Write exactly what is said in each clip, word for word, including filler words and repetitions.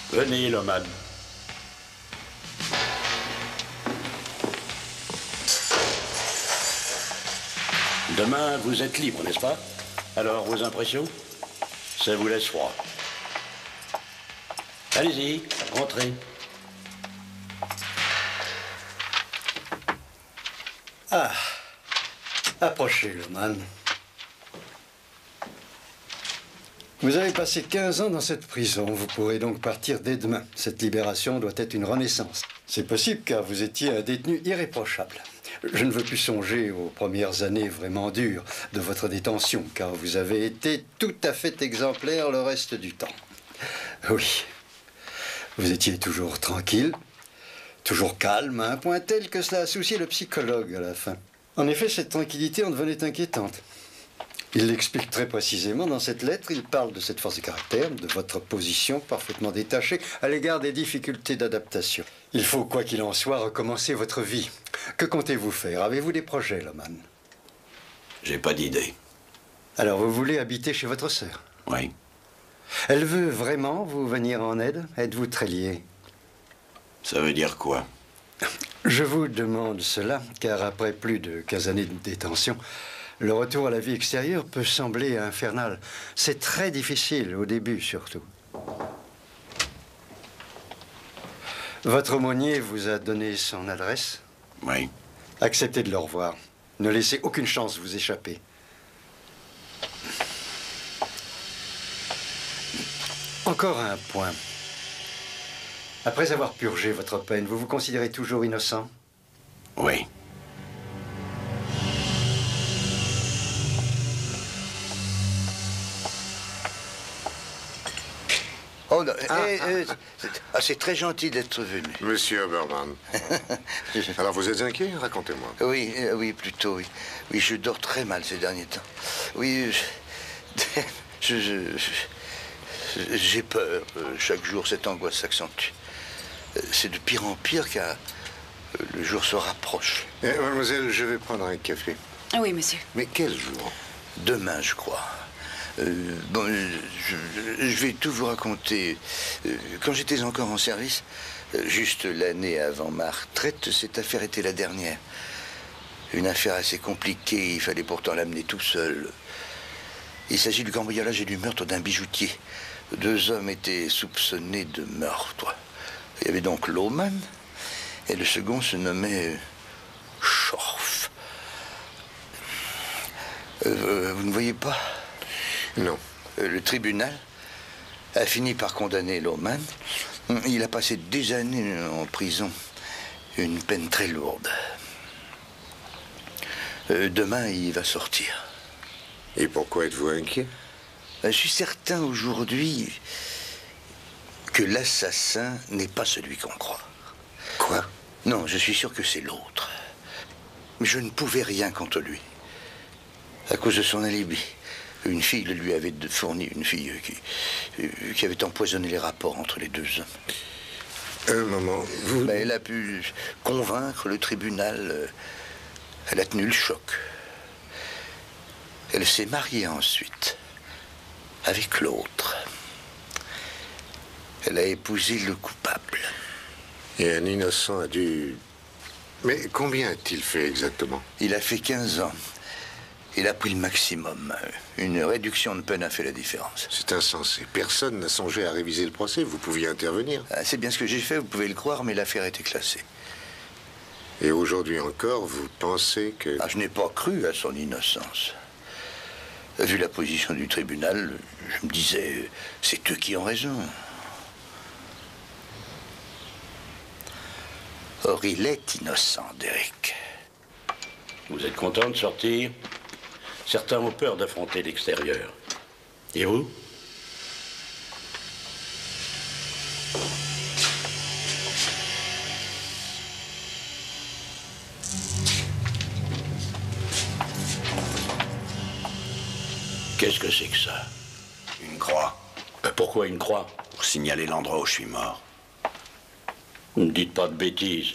Venez, Loman. Demain, vous êtes libre, n'est-ce pas? Alors, vos impressions? Ça vous laisse froid. Allez-y, rentrez. Ah, approchez, Loman. Vous avez passé quinze ans dans cette prison. Vous pourrez donc partir dès demain. Cette libération doit être une renaissance. C'est possible car vous étiez un détenu irréprochable. Je ne veux plus songer aux premières années vraiment dures de votre détention, car vous avez été tout à fait exemplaire le reste du temps. Oui, vous étiez toujours tranquille, toujours calme, à un point tel que cela a soucié le psychologue à la fin. En effet, cette tranquillité en devenait inquiétante. Il l'explique très précisément dans cette lettre. Il parle de cette force de caractère, de votre position parfaitement détachée à l'égard des difficultés d'adaptation. Il faut, quoi qu'il en soit, recommencer votre vie. Que comptez-vous faire? Avez-vous des projets, Loman? J'ai pas d'idée. Alors, vous voulez habiter chez votre sœur? Oui. Elle veut vraiment vous venir en aide? Êtes-vous très lié? Ça veut dire quoi? Je vous demande cela, car après plus de quinze années de détention, le retour à la vie extérieure peut sembler infernal. C'est très difficile, au début surtout. Votre aumônier vous a donné son adresse? Oui. Acceptez de le revoir. Ne laissez aucune chance vous échapper. Encore un point. Après avoir purgé votre peine, vous vous considérez toujours innocent? Oui. Oh, non, Ah, eh, ah, eh, c'est ah, c'est très gentil d'être venu. Monsieur Oberman. Alors vous êtes inquiet? Racontez-moi. Oui, euh, oui, plutôt, oui. Oui, je dors très mal ces derniers temps. Oui, je... je- je- je- j'ai peur. Euh, Chaque jour, cette angoisse s'accentue. Euh, C'est de pire en pire car euh, le jour se rapproche. Eh, mademoiselle, je vais prendre un café. Oui, monsieur. Mais quel jour? Demain, je crois. Euh, bon, je, je vais tout vous raconter. Euh, Quand j'étais encore en service, euh, juste l'année avant ma retraite, cette affaire était la dernière. Une affaire assez compliquée, il fallait pourtant l'amener tout seul. Il s'agit du cambriolage et du meurtre d'un bijoutier. Deux hommes étaient soupçonnés de meurtre. Il y avait donc Loman, et le second se nommait Schorf. Euh, vous ne voyez pas? Non. Euh, Le tribunal a fini par condamner Loman. Il a passé des années en prison. Une peine très lourde. Euh, Demain, il va sortir. Et pourquoi êtes-vous inquiet? Je suis certain aujourd'hui que l'assassin n'est pas celui qu'on croit. Quoi? Non, je suis sûr que c'est l'autre. Mais je ne pouvais rien contre lui. À cause de son alibi. Une fille le lui avait fourni, une fille qui, qui avait empoisonné les rapports entre les deux hommes. Un moment, vous... Ben, elle a pu convaincre le tribunal. Elle a tenu le choc. Elle s'est mariée ensuite avec l'autre. Elle a épousé le coupable. Et un innocent a dû... Mais combien a-t-il fait exactement? Il a fait quinze ans. Il a pris le maximum. Une réduction de peine a fait la différence. C'est insensé. Personne n'a songé à réviser le procès. Vous pouviez intervenir. Ah, c'est bien ce que j'ai fait, vous pouvez le croire, mais l'affaire était classée. Et aujourd'hui encore, vous pensez que... Ah, je n'ai pas cru à son innocence. Vu la position du tribunal, je me disais, c'est eux qui ont raison. Or, il est innocent, Derek. Vous êtes content de sortir? Certains ont peur d'affronter l'extérieur. Et vous? Qu'est-ce que c'est que ça? Une croix, Ben, pourquoi une croix? pour signaler l'endroit où je suis mort. Ne dites pas de bêtises.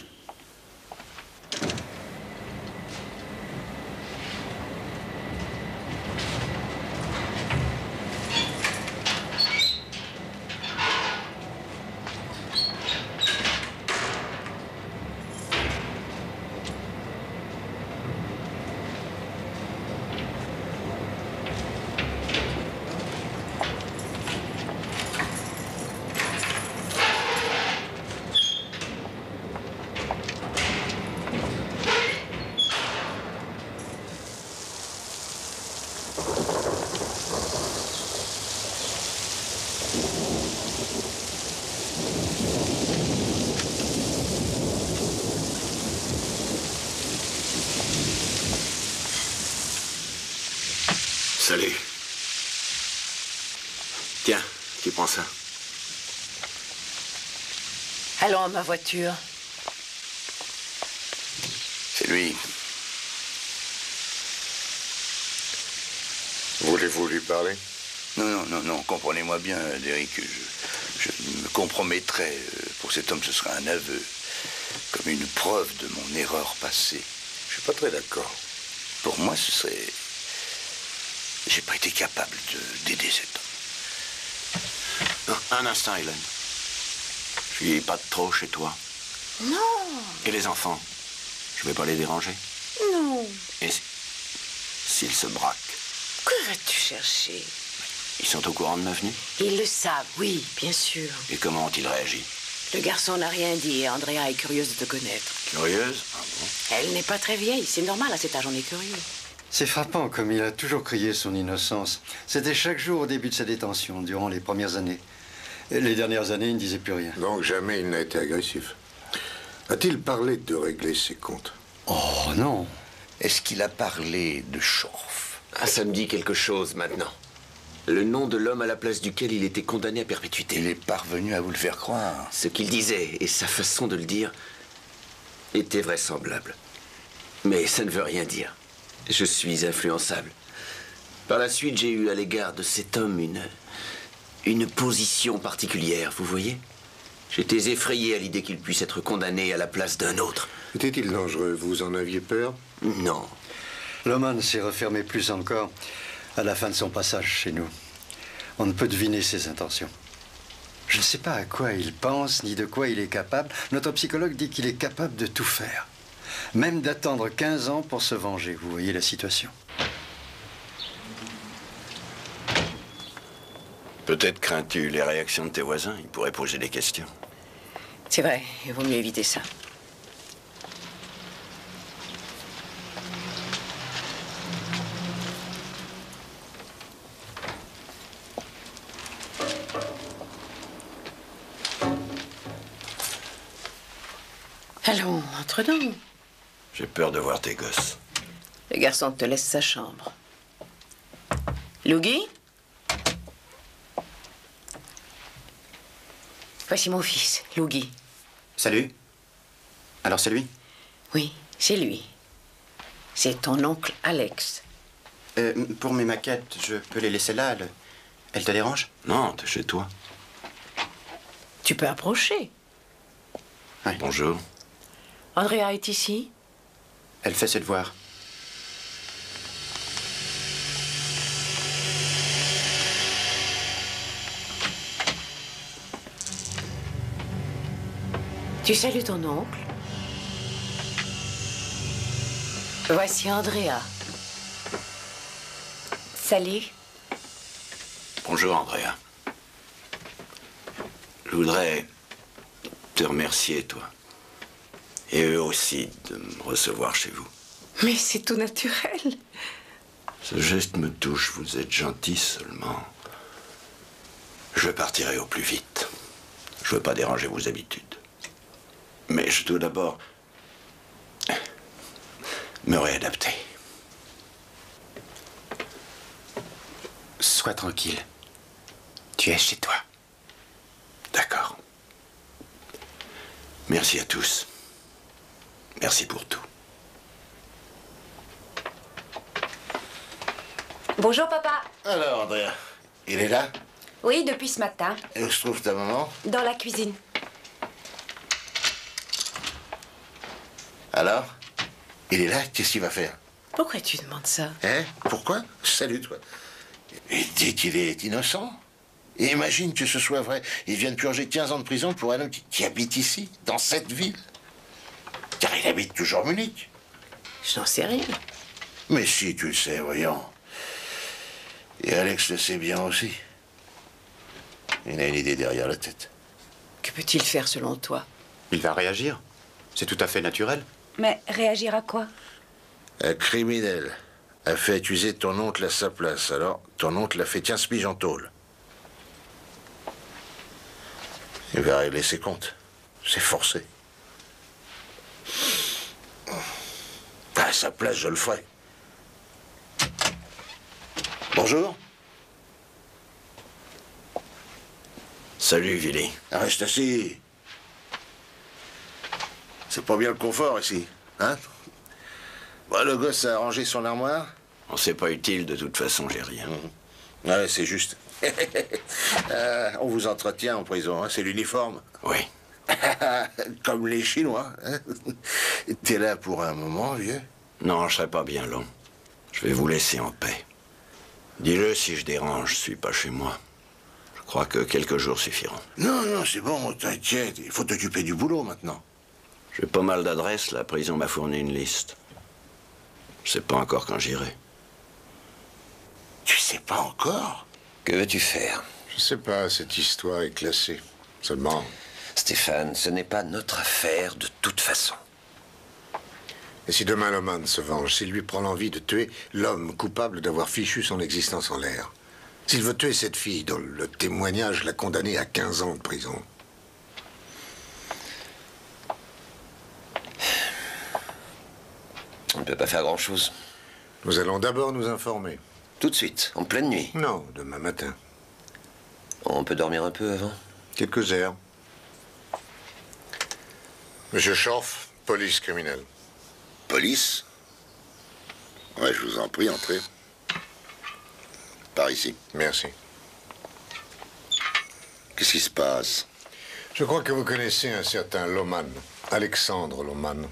Tiens, qui prend ça? Allons à ma voiture. C'est lui. Voulez-vous lui parler? Non, non, non, non, comprenez-moi bien, Derek. Je, je me compromettrais. Pour cet homme, ce serait un aveu. Comme une preuve de mon erreur passée. Je suis pas très d'accord. Pour moi, ce serait... J'ai pas été capable de- d'aider cet homme. Non, un instant, Hélène. Je suis pas de trop chez toi. Non, Et les enfants? Je vais pas les déranger? non. Et si- s'ils se braquent? Que vas-tu chercher? Ils sont au courant de ma venue? Ils le savent, oui, bien sûr. Et comment ont-ils réagi? Le garçon n'a rien dit et Andrea est curieuse de te connaître. Curieuse? Ah bon? Elle n'est pas très vieille, c'est normal, à cet âge on est curieux. C'est frappant comme il a toujours crié son innocence. C'était chaque jour au début de sa détention, durant les premières années. Et les dernières années, il ne disait plus rien. Donc jamais il n'a été agressif. A-t-il parlé de régler ses comptes? Oh non. Est-ce qu'il a parlé de Schorf? Ah, ça me dit quelque chose maintenant. Le nom de l'homme à la place duquel il était condamné à perpétuité. Il est parvenu à vous le faire croire. Ce qu'il disait et sa façon de le dire étaient vraisemblables. Mais ça ne veut rien dire. Je suis influençable. Par la suite, j'ai eu à l'égard de cet homme une... une position particulière, vous voyez? J'étais effrayé à l'idée qu'il puisse être condamné à la place d'un autre. Était-il dangereux? Vous en aviez peur? Non. Loman s'est refermé plus encore à la fin de son passage chez nous. On ne peut deviner ses intentions. Je ne sais pas à quoi il pense, ni de quoi il est capable. Notre psychologue dit qu'il est capable de tout faire. Même d'attendre quinze ans pour se venger. Vous voyez la situation. Peut-être crains-tu les réactions de tes voisins? Ils pourraient poser des questions. C'est vrai, il vaut mieux éviter ça. Allons, entre donc. J'ai peur de voir tes gosses. Le garçon te laisse sa chambre. Lougui? Voici mon fils, Lougui. Salut. Alors c'est lui? Oui, c'est lui. C'est ton oncle Alex. Euh, pour mes maquettes, je peux les laisser là? le- Elles te dérangent? Non, t'es chez toi. Tu peux approcher. Bonjour. Andrea est ici? Elle fait ses devoirs. Tu salues ton oncle? Voici Andrea. Salut. Bonjour, Andrea. Je voudrais te remercier, toi. Et eux aussi, de me recevoir chez vous. Mais c'est tout naturel. Ce geste me touche, vous êtes gentil seulement. Je partirai au plus vite. Je veux pas déranger vos habitudes. Mais je dois d'abord me réadapter. Sois tranquille. Tu es chez toi. D'accord. Merci à tous. Merci pour tout. Bonjour, papa. Alors, Andrea, il est là? Oui, depuis ce matin. Et où se trouve ta maman? Dans la cuisine. Alors? Il est là? Qu'est-ce qu'il va faire? Pourquoi tu demandes ça? Hein? Pourquoi? Salut, toi. Il dit qu'il est innocent. Et imagine que ce soit vrai. Il vient de purger quinze ans de prison pour un homme qui, qui habite ici, dans cette ville. Car il habite toujours Munich. Je n'en sais rien. Mais si, tu le sais, voyons. Et Alex le sait bien aussi. Il a une idée derrière la tête. Que peut-il faire selon toi? Il va réagir. C'est tout à fait naturel. Mais réagir à quoi? Un criminel a fait accuser ton oncle à sa place. Alors, ton oncle a fait quinze piges en tôle. Il va régler ses comptes. C'est forcé. À sa place, je le ferai. Bonjour. Salut, Willy. Reste assis. C'est pas bien le confort ici, hein? Bon, le gosse a rangé son armoire. On c'est pas utile, de toute façon, j'ai rien. Mmh. Ouais, c'est juste. euh, on vous entretient en prison, hein? C'est l'uniforme. Oui. Comme les Chinois. Hein? T'es là pour un moment, vieux? Non, je serai pas bien long. Je vais vous laisser en paix. Dis-le si je dérange, je suis pas chez moi. Je crois que quelques jours suffiront. Non, non, c'est bon, t'inquiète. Il faut t'occuper du boulot maintenant. J'ai pas mal d'adresses, la prison m'a fourni une liste. Je sais pas encore quand j'irai. Tu sais pas encore? Que veux-tu faire? Je sais pas, cette histoire est classée. Seulement... Stéphane, ce n'est pas notre affaire de toute façon. Et si demain Loman se venge, s'il lui prend l'envie de tuer l'homme coupable d'avoir fichu son existence en l'air, s'il veut tuer cette fille dont le témoignage l'a condamnée à quinze ans de prison... On ne peut pas faire grand-chose. Nous allons d'abord nous informer. Tout de suite, en pleine nuit. Non, demain matin. On peut dormir un peu avant? Quelques heures. Monsieur Schorf, police criminelle. Police? Ouais, je vous en prie, entrez. Par ici. Merci. Qu'est-ce qui se passe? Je crois que vous connaissez un certain Loman, Alexandre Loman.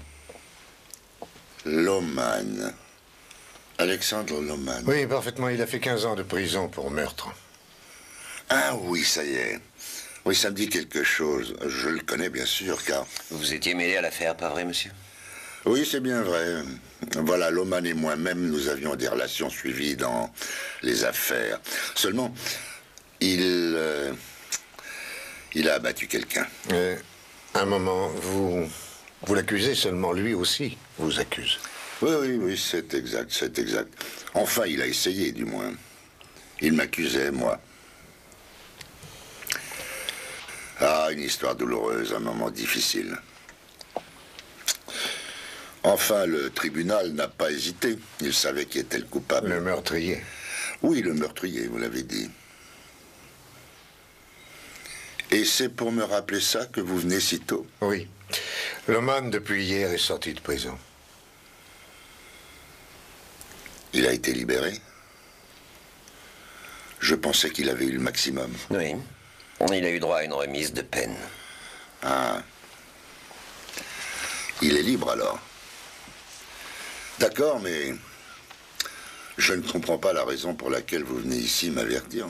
Loman. Alexandre Loman. Oui, parfaitement. Il a fait quinze ans de prison pour meurtre. Ah oui, ça y est. Oui, ça me dit quelque chose. Je le connais, bien sûr, car... Vous étiez mêlé à l'affaire, pas vrai, monsieur? Oui, c'est bien vrai. Voilà, Loman et moi-même, nous avions des relations suivies dans les affaires. Seulement, il... Euh, il a abattu quelqu'un. Euh, un moment, vous... Vous l'accusez seulement, lui aussi vous accuse. Oui, oui, oui, c'est exact, c'est exact. Enfin, il a essayé, du moins. Il m'accusait, moi. Ah, une histoire douloureuse, un moment difficile. Enfin, le tribunal n'a pas hésité. Il savait qui était le coupable. Le meurtrier. Oui, le meurtrier, vous l'avez dit. Et c'est pour me rappeler ça que vous venez si tôt? Oui. Loman, depuis hier, est sorti de prison. Il a été libéré? Je pensais qu'il avait eu le maximum. Oui. Il a eu droit à une remise de peine. Ah. Il est libre, alors? D'accord, mais... je ne comprends pas la raison pour laquelle vous venez ici m'avertir.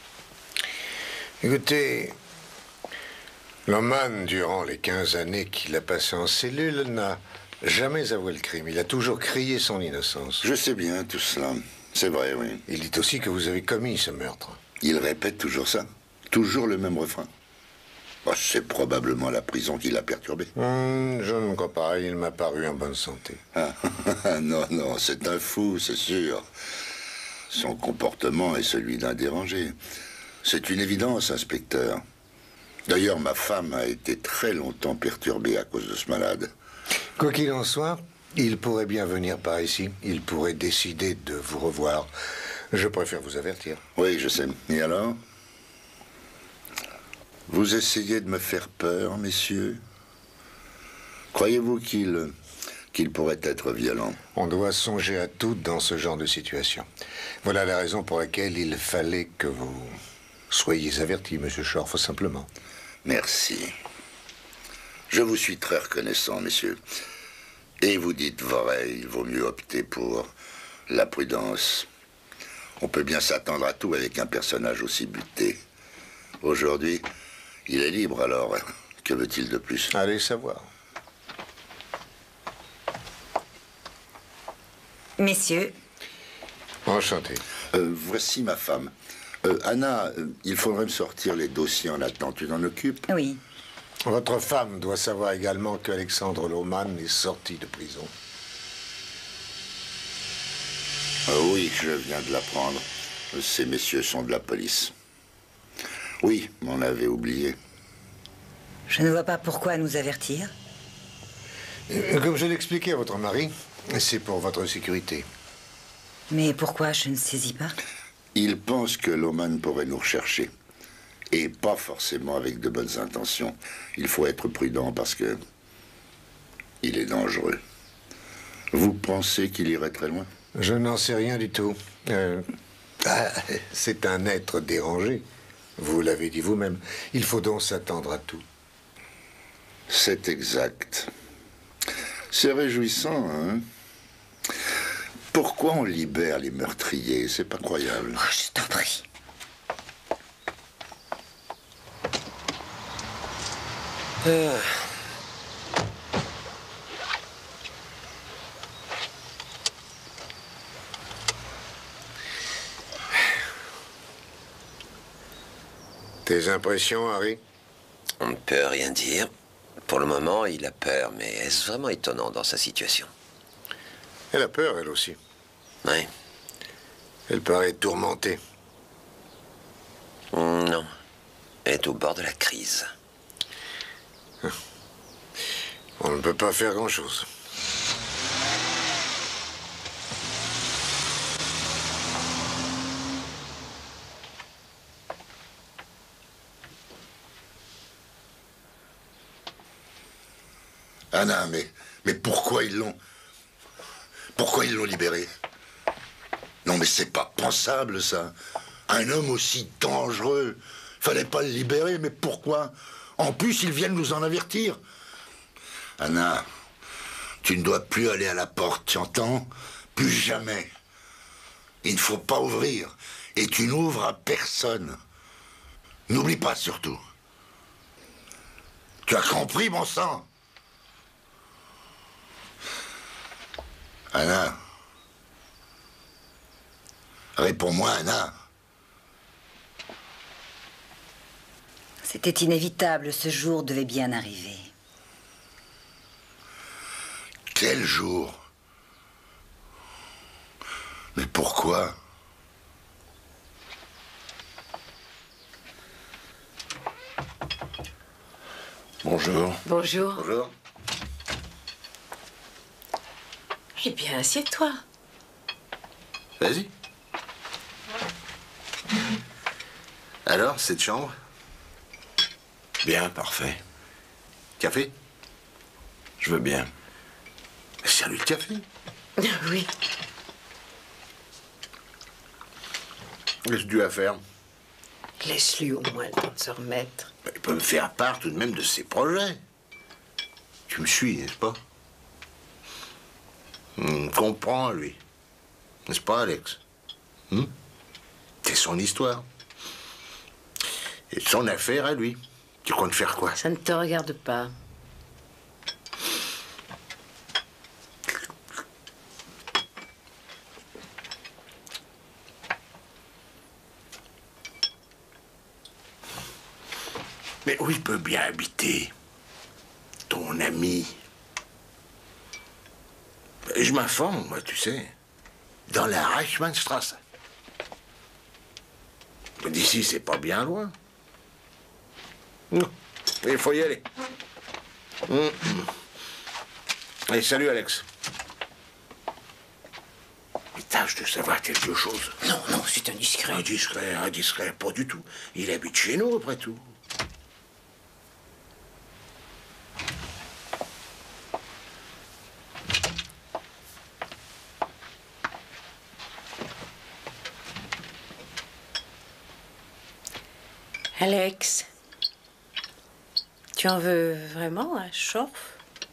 Écoutez... Loman, durant les quinze années qu'il a passées en cellule, n'a jamais avoué le crime. Il a toujours crié son innocence. Je sais bien tout cela. C'est vrai, oui. Il dit aussi que vous avez commis ce meurtre. Il répète toujours ça? Toujours le même refrain? Oh, c'est probablement la prison qui l'a perturbé. Hum, je ne crois pas. Il m'a paru en bonne santé. Ah, non, non, c'est un fou, c'est sûr. Son comportement est celui d'un dérangé. C'est une évidence, inspecteur. D'ailleurs, ma femme a été très longtemps perturbée à cause de ce malade. Quoi qu'il en soit, il pourrait bien venir par ici. Il pourrait décider de vous revoir. Je préfère vous avertir. Oui, je sais. Et alors? Vous essayez de me faire peur, messieurs? Croyez-vous qu'il qu'il pourrait être violent? On doit songer à tout dans ce genre de situation. Voilà la raison pour laquelle il fallait que vous soyez avertis, monsieur Schorf, simplement. Merci. Je vous suis très reconnaissant, messieurs. Et vous dites vrai, il vaut mieux opter pour la prudence. On peut bien s'attendre à tout avec un personnage aussi buté. Aujourd'hui, il est libre, alors que veut-il de plus? Allez savoir. Messieurs. Enchanté. Euh, voici ma femme. Euh, Anna, euh, il faudrait me sortir les dossiers en attendant. Tu t'en occupes? Oui. Votre femme doit savoir également qu'Alexandre Loman est sorti de prison. Euh, oui, je viens de l'apprendre. Ces messieurs sont de la police. Oui, on avait oublié. Je ne vois pas pourquoi nous avertir. Comme je l'expliquais à votre mari, c'est pour votre sécurité. Mais pourquoi? Je ne saisis pas. Il pense que Loman pourrait nous rechercher. Et pas forcément avec de bonnes intentions. Il faut être prudent parce que il est dangereux. Vous pensez qu'il irait très loin? Je n'en sais rien du tout. Euh, ah, c'est un être dérangé. Vous l'avez dit vous-même. Il faut donc s'attendre à tout. C'est exact. C'est réjouissant, hein? Pourquoi on libère les meurtriers? C'est pas croyable. Oh, je t'en prie. Euh. Tes impressions, Harry? On ne peut rien dire. Pour le moment, il a peur, mais est-ce vraiment étonnant dans sa situation? Elle a peur, elle aussi. Oui. Elle paraît tourmentée. Non. Elle est au bord de la crise. On ne peut pas faire grand-chose. Anna, mais, mais pourquoi ils l'ont... Pourquoi ils l'ont libéré? Non, mais c'est pas pensable, ça. Un homme aussi dangereux. Fallait pas le libérer, mais pourquoi? En plus, ils viennent nous en avertir. Anna, tu ne dois plus aller à la porte, tu entends? Plus jamais. Il ne faut pas ouvrir. Et tu n'ouvres à personne. N'oublie pas, surtout. Tu as compris, mon sang? Anna. Réponds-moi, Anna. C'était inévitable, ce jour devait bien arriver. Quel jour? Mais pourquoi? Bonjour. Bonjour. Bonjour. Eh bien, assieds-toi. Vas-y. Alors, cette chambre? Bien, parfait. Café? Je veux bien. Sers-lui le café. Oui. Qu'est-ce que tu vas faire? Laisse-lui au moins le temps de se remettre. Il peut me faire part tout de même de ses projets. Tu me suis, n'est-ce pas? On comprend, lui. N'est-ce pas, Alex? Hmm? C'est son histoire. Et son affaire à lui. Tu comptes faire quoi? Ça ne te regarde pas. Mais où il peut bien habiter? Ton ami? Je m'informe, moi, tu sais. Dans la Reichmannstrasse. D'ici, c'est pas bien loin. Non. Il faut y aller. Hum, hum. Allez, salut, Alex. Il tâche de savoir quelque chose. Non, non, c'est indiscret. Indiscret, indiscret, pas du tout. Il habite chez nous, après tout. Alex, tu en veux vraiment un Schorf?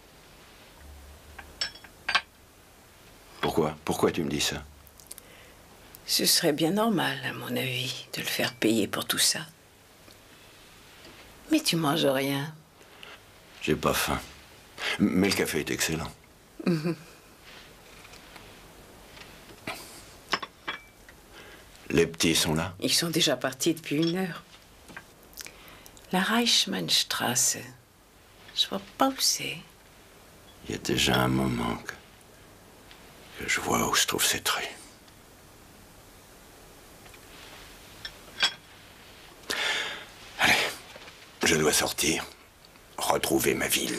Pourquoi? Pourquoi tu me dis ça? Ce serait bien normal, à mon avis, de le faire payer pour tout ça. Mais tu manges rien. J'ai pas faim. Mais le café est excellent. Mhm. Les petits sont là? Ils sont déjà partis depuis une heure. La Reichmannstrasse, je vois pas où c'est. Il y a déjà un moment que, que je vois où se trouve cette rue. Allez, je dois sortir, retrouver ma ville.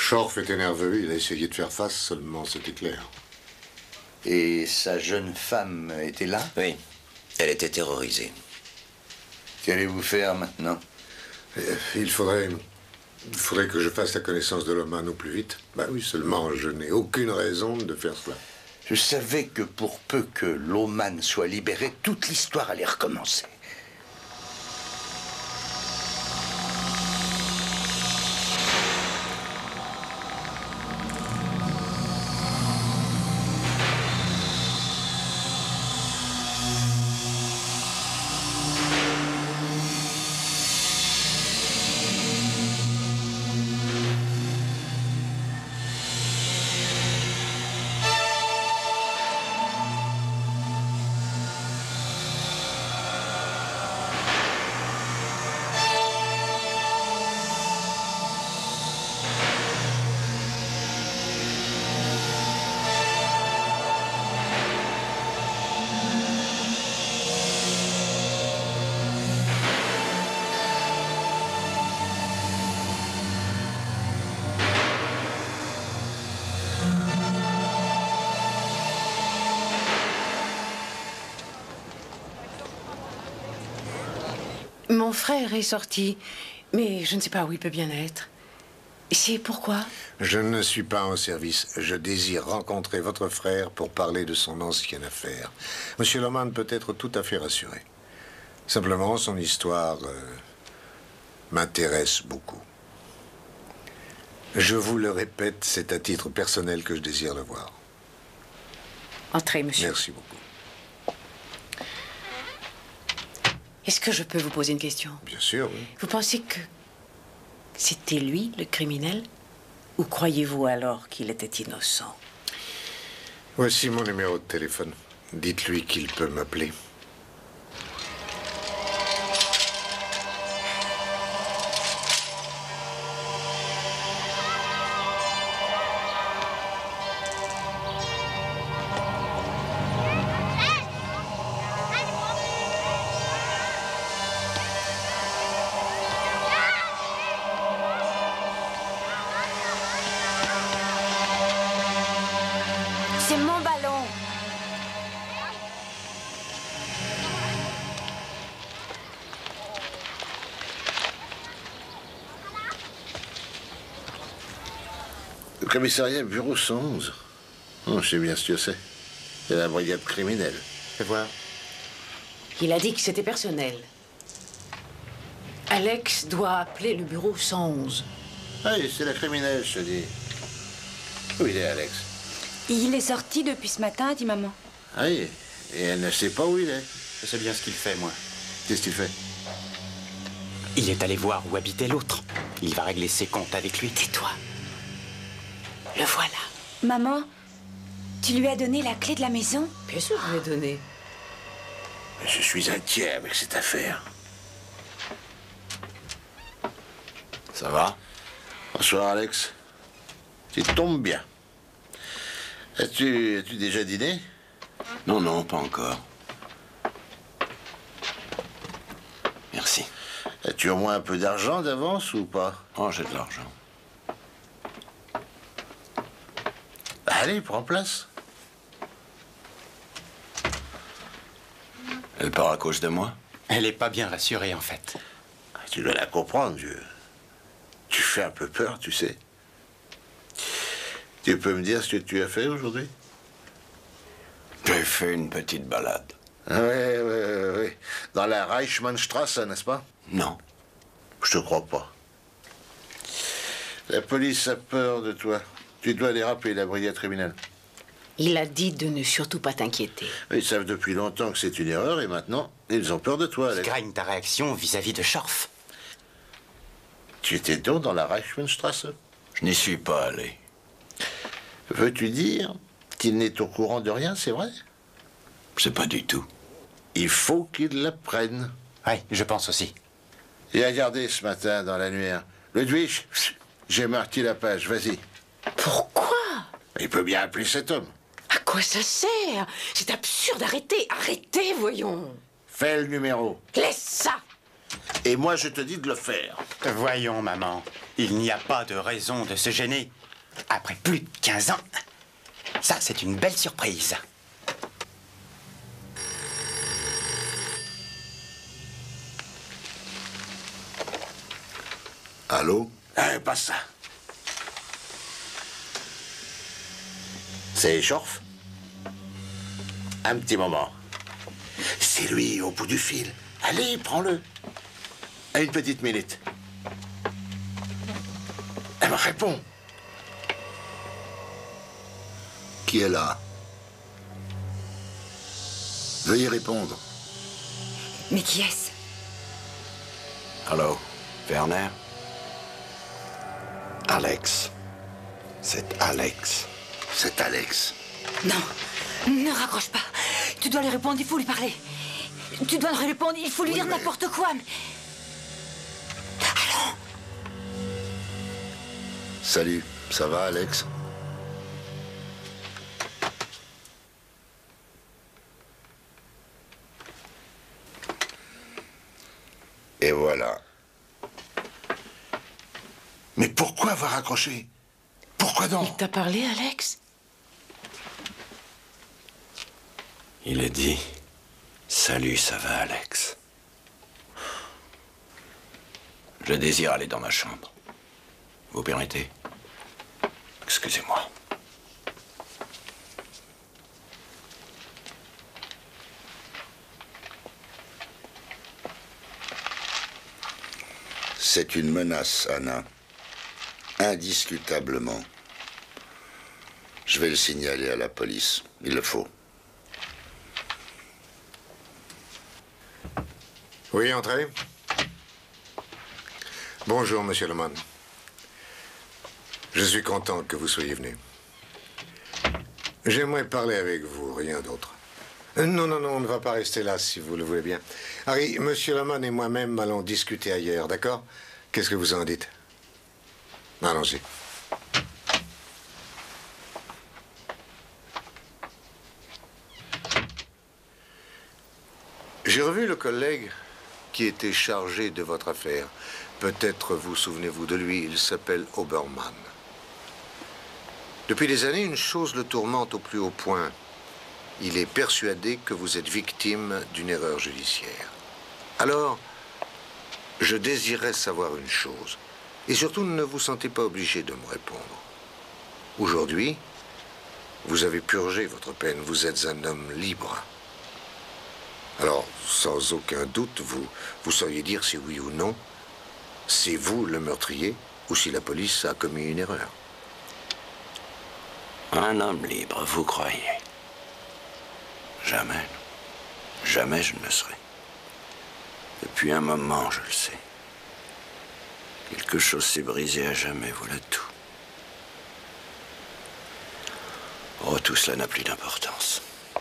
Schorf était nerveux, il a essayé de faire face, seulement c'était clair. Et sa jeune femme était là? Oui, elle était terrorisée. Qu'allez-vous faire maintenant? Il faudrait... Il faudrait que je fasse la connaissance de Loman au plus vite. Bah oui, seulement je n'ai aucune raison de faire cela. Je savais que pour peu que Loman soit libéré, toute l'histoire allait recommencer. Mon frère est sorti, mais je ne sais pas où il peut bien être. C'est pourquoi? Je ne suis pas en service. Je désire rencontrer votre frère pour parler de son ancienne affaire. Monsieur Loman peut être tout à fait rassuré. Simplement, son histoire euh, m'intéresse beaucoup. Je vous le répète, c'est à titre personnel que je désire le voir. Entrez, monsieur. Merci beaucoup. Est-ce que je peux vous poser une question? Bien sûr, oui. Vous pensez que c'était lui, le criminel? Ou croyez-vous alors qu'il était innocent? Voici mon numéro de téléphone. Dites-lui qu'il peut m'appeler. C'est mon ballon. Le commissariat bureau cent onze. Oh, je sais bien ce que c'est. C'est la brigade criminelle. Fais voir. Il a dit que c'était personnel. Alex doit appeler le bureau cent onze. Oui, c'est la criminelle, je te dis. Où il est, Alex? Il est sorti depuis ce matin, dit maman. Ah oui, et elle ne sait pas où il est. Je sais bien ce qu'il fait, moi. Qu'est-ce qu'il fait? Il est allé voir où habitait l'autre. Il va régler ses comptes avec lui. Tais-toi. Le voilà. Maman, tu lui as donné la clé de la maison? Bien sûr, je lui ai donné. Mais je suis inquiet avec cette affaire. Ça va? Bonsoir, Alex. Tu tombes bien. As-tu as-tu déjà dîné? Non, non, pas encore. Merci. As-tu au moins un peu d'argent d'avance ou pas? Oh, j'ai de l'argent. Allez, prends place. Elle part à cause de moi? Elle est pas bien rassurée, en fait. Tu dois la comprendre, Dieu. Tu fais un peu peur, tu sais. Tu peux me dire ce que tu as fait aujourd'hui? J'ai fait une petite balade. Oui, oui, oui, oui. Dans la Reichmannstrasse, n'est-ce pas? Non. Je te crois pas. La police a peur de toi. Tu dois les rappeler, la brigade criminelle. Il a dit de ne surtout pas t'inquiéter. Ils savent depuis longtemps que c'est une erreur et maintenant, ils ont peur de toi, Ils Alex. craignent ta réaction vis-à-vis de Schorf. Tu étais donc dans la Reichmannstrasse? Je n'y suis pas allé. Veux-tu dire qu'il n'est au courant de rien, c'est vrai? C'est pas du tout. Il faut qu'il l'apprenne. Oui, je pense aussi. Il a regardé ce matin dans l'annuaire. Ludwig, j'ai marqué la page, vas-y. Pourquoi? Il peut bien appeler cet homme. À quoi ça sert? C'est absurde, arrêtez, arrêtez, voyons. Fais le numéro. Laisse ça. Et moi, je te dis de le faire. Voyons, maman, il n'y a pas de raison de se gêner. Après plus de quinze ans, ça, c'est une belle surprise. Allô? Eh, pas ça. C'est Schorf? Un petit moment. C'est lui, au bout du fil. Allez, prends-le. Une petite minute. Elle me répond. Qui est là? Veuillez répondre. Mais qui est-ce? Allô, Werner? Alex. C'est Alex. C'est Alex. Non, ne raccroche pas. Tu dois lui répondre, il faut lui parler. Tu dois lui répondre, il faut lui Oui, dire mais... n'importe quoi. Mais... Allons. Salut, ça va, Alex? Et voilà. Mais pourquoi avoir raccroché? Pourquoi donc? Il t'a parlé, Alex? Il a dit « Salut, ça va, Alex ?» Je désire aller dans ma chambre. Vous permettez? Excusez-moi. C'est une menace, Anna. Indiscutablement. Je vais le signaler à la police. Il le faut. Oui, entrez. Bonjour, monsieur Leman. Je suis content que vous soyez venu. J'aimerais parler avec vous, rien d'autre. Non, non, non, on ne va pas rester là, si vous le voulez bien. Harry, monsieur Leman et moi-même allons discuter ailleurs, d'accord? Qu'est-ce que vous en dites? Allons-y. J'ai revu le collègue qui était chargé de votre affaire. Peut-être vous souvenez-vous de lui, il s'appelle Obermann. Depuis des années, une chose le tourmente au plus haut point. Il est persuadé que vous êtes victime d'une erreur judiciaire. Alors, je désirais savoir une chose. Et surtout, ne vous sentez pas obligé de me répondre. Aujourd'hui, vous avez purgé votre peine. Vous êtes un homme libre. Alors, sans aucun doute, vous, vous sauriez dire si oui ou non, c'est vous le meurtrier ou si la police a commis une erreur. Un homme libre, vous croyez? Jamais. Jamais je ne le serai. Depuis un moment, je le sais. Quelque chose s'est brisé à jamais, voilà tout. Oh, tout cela n'a plus d'importance.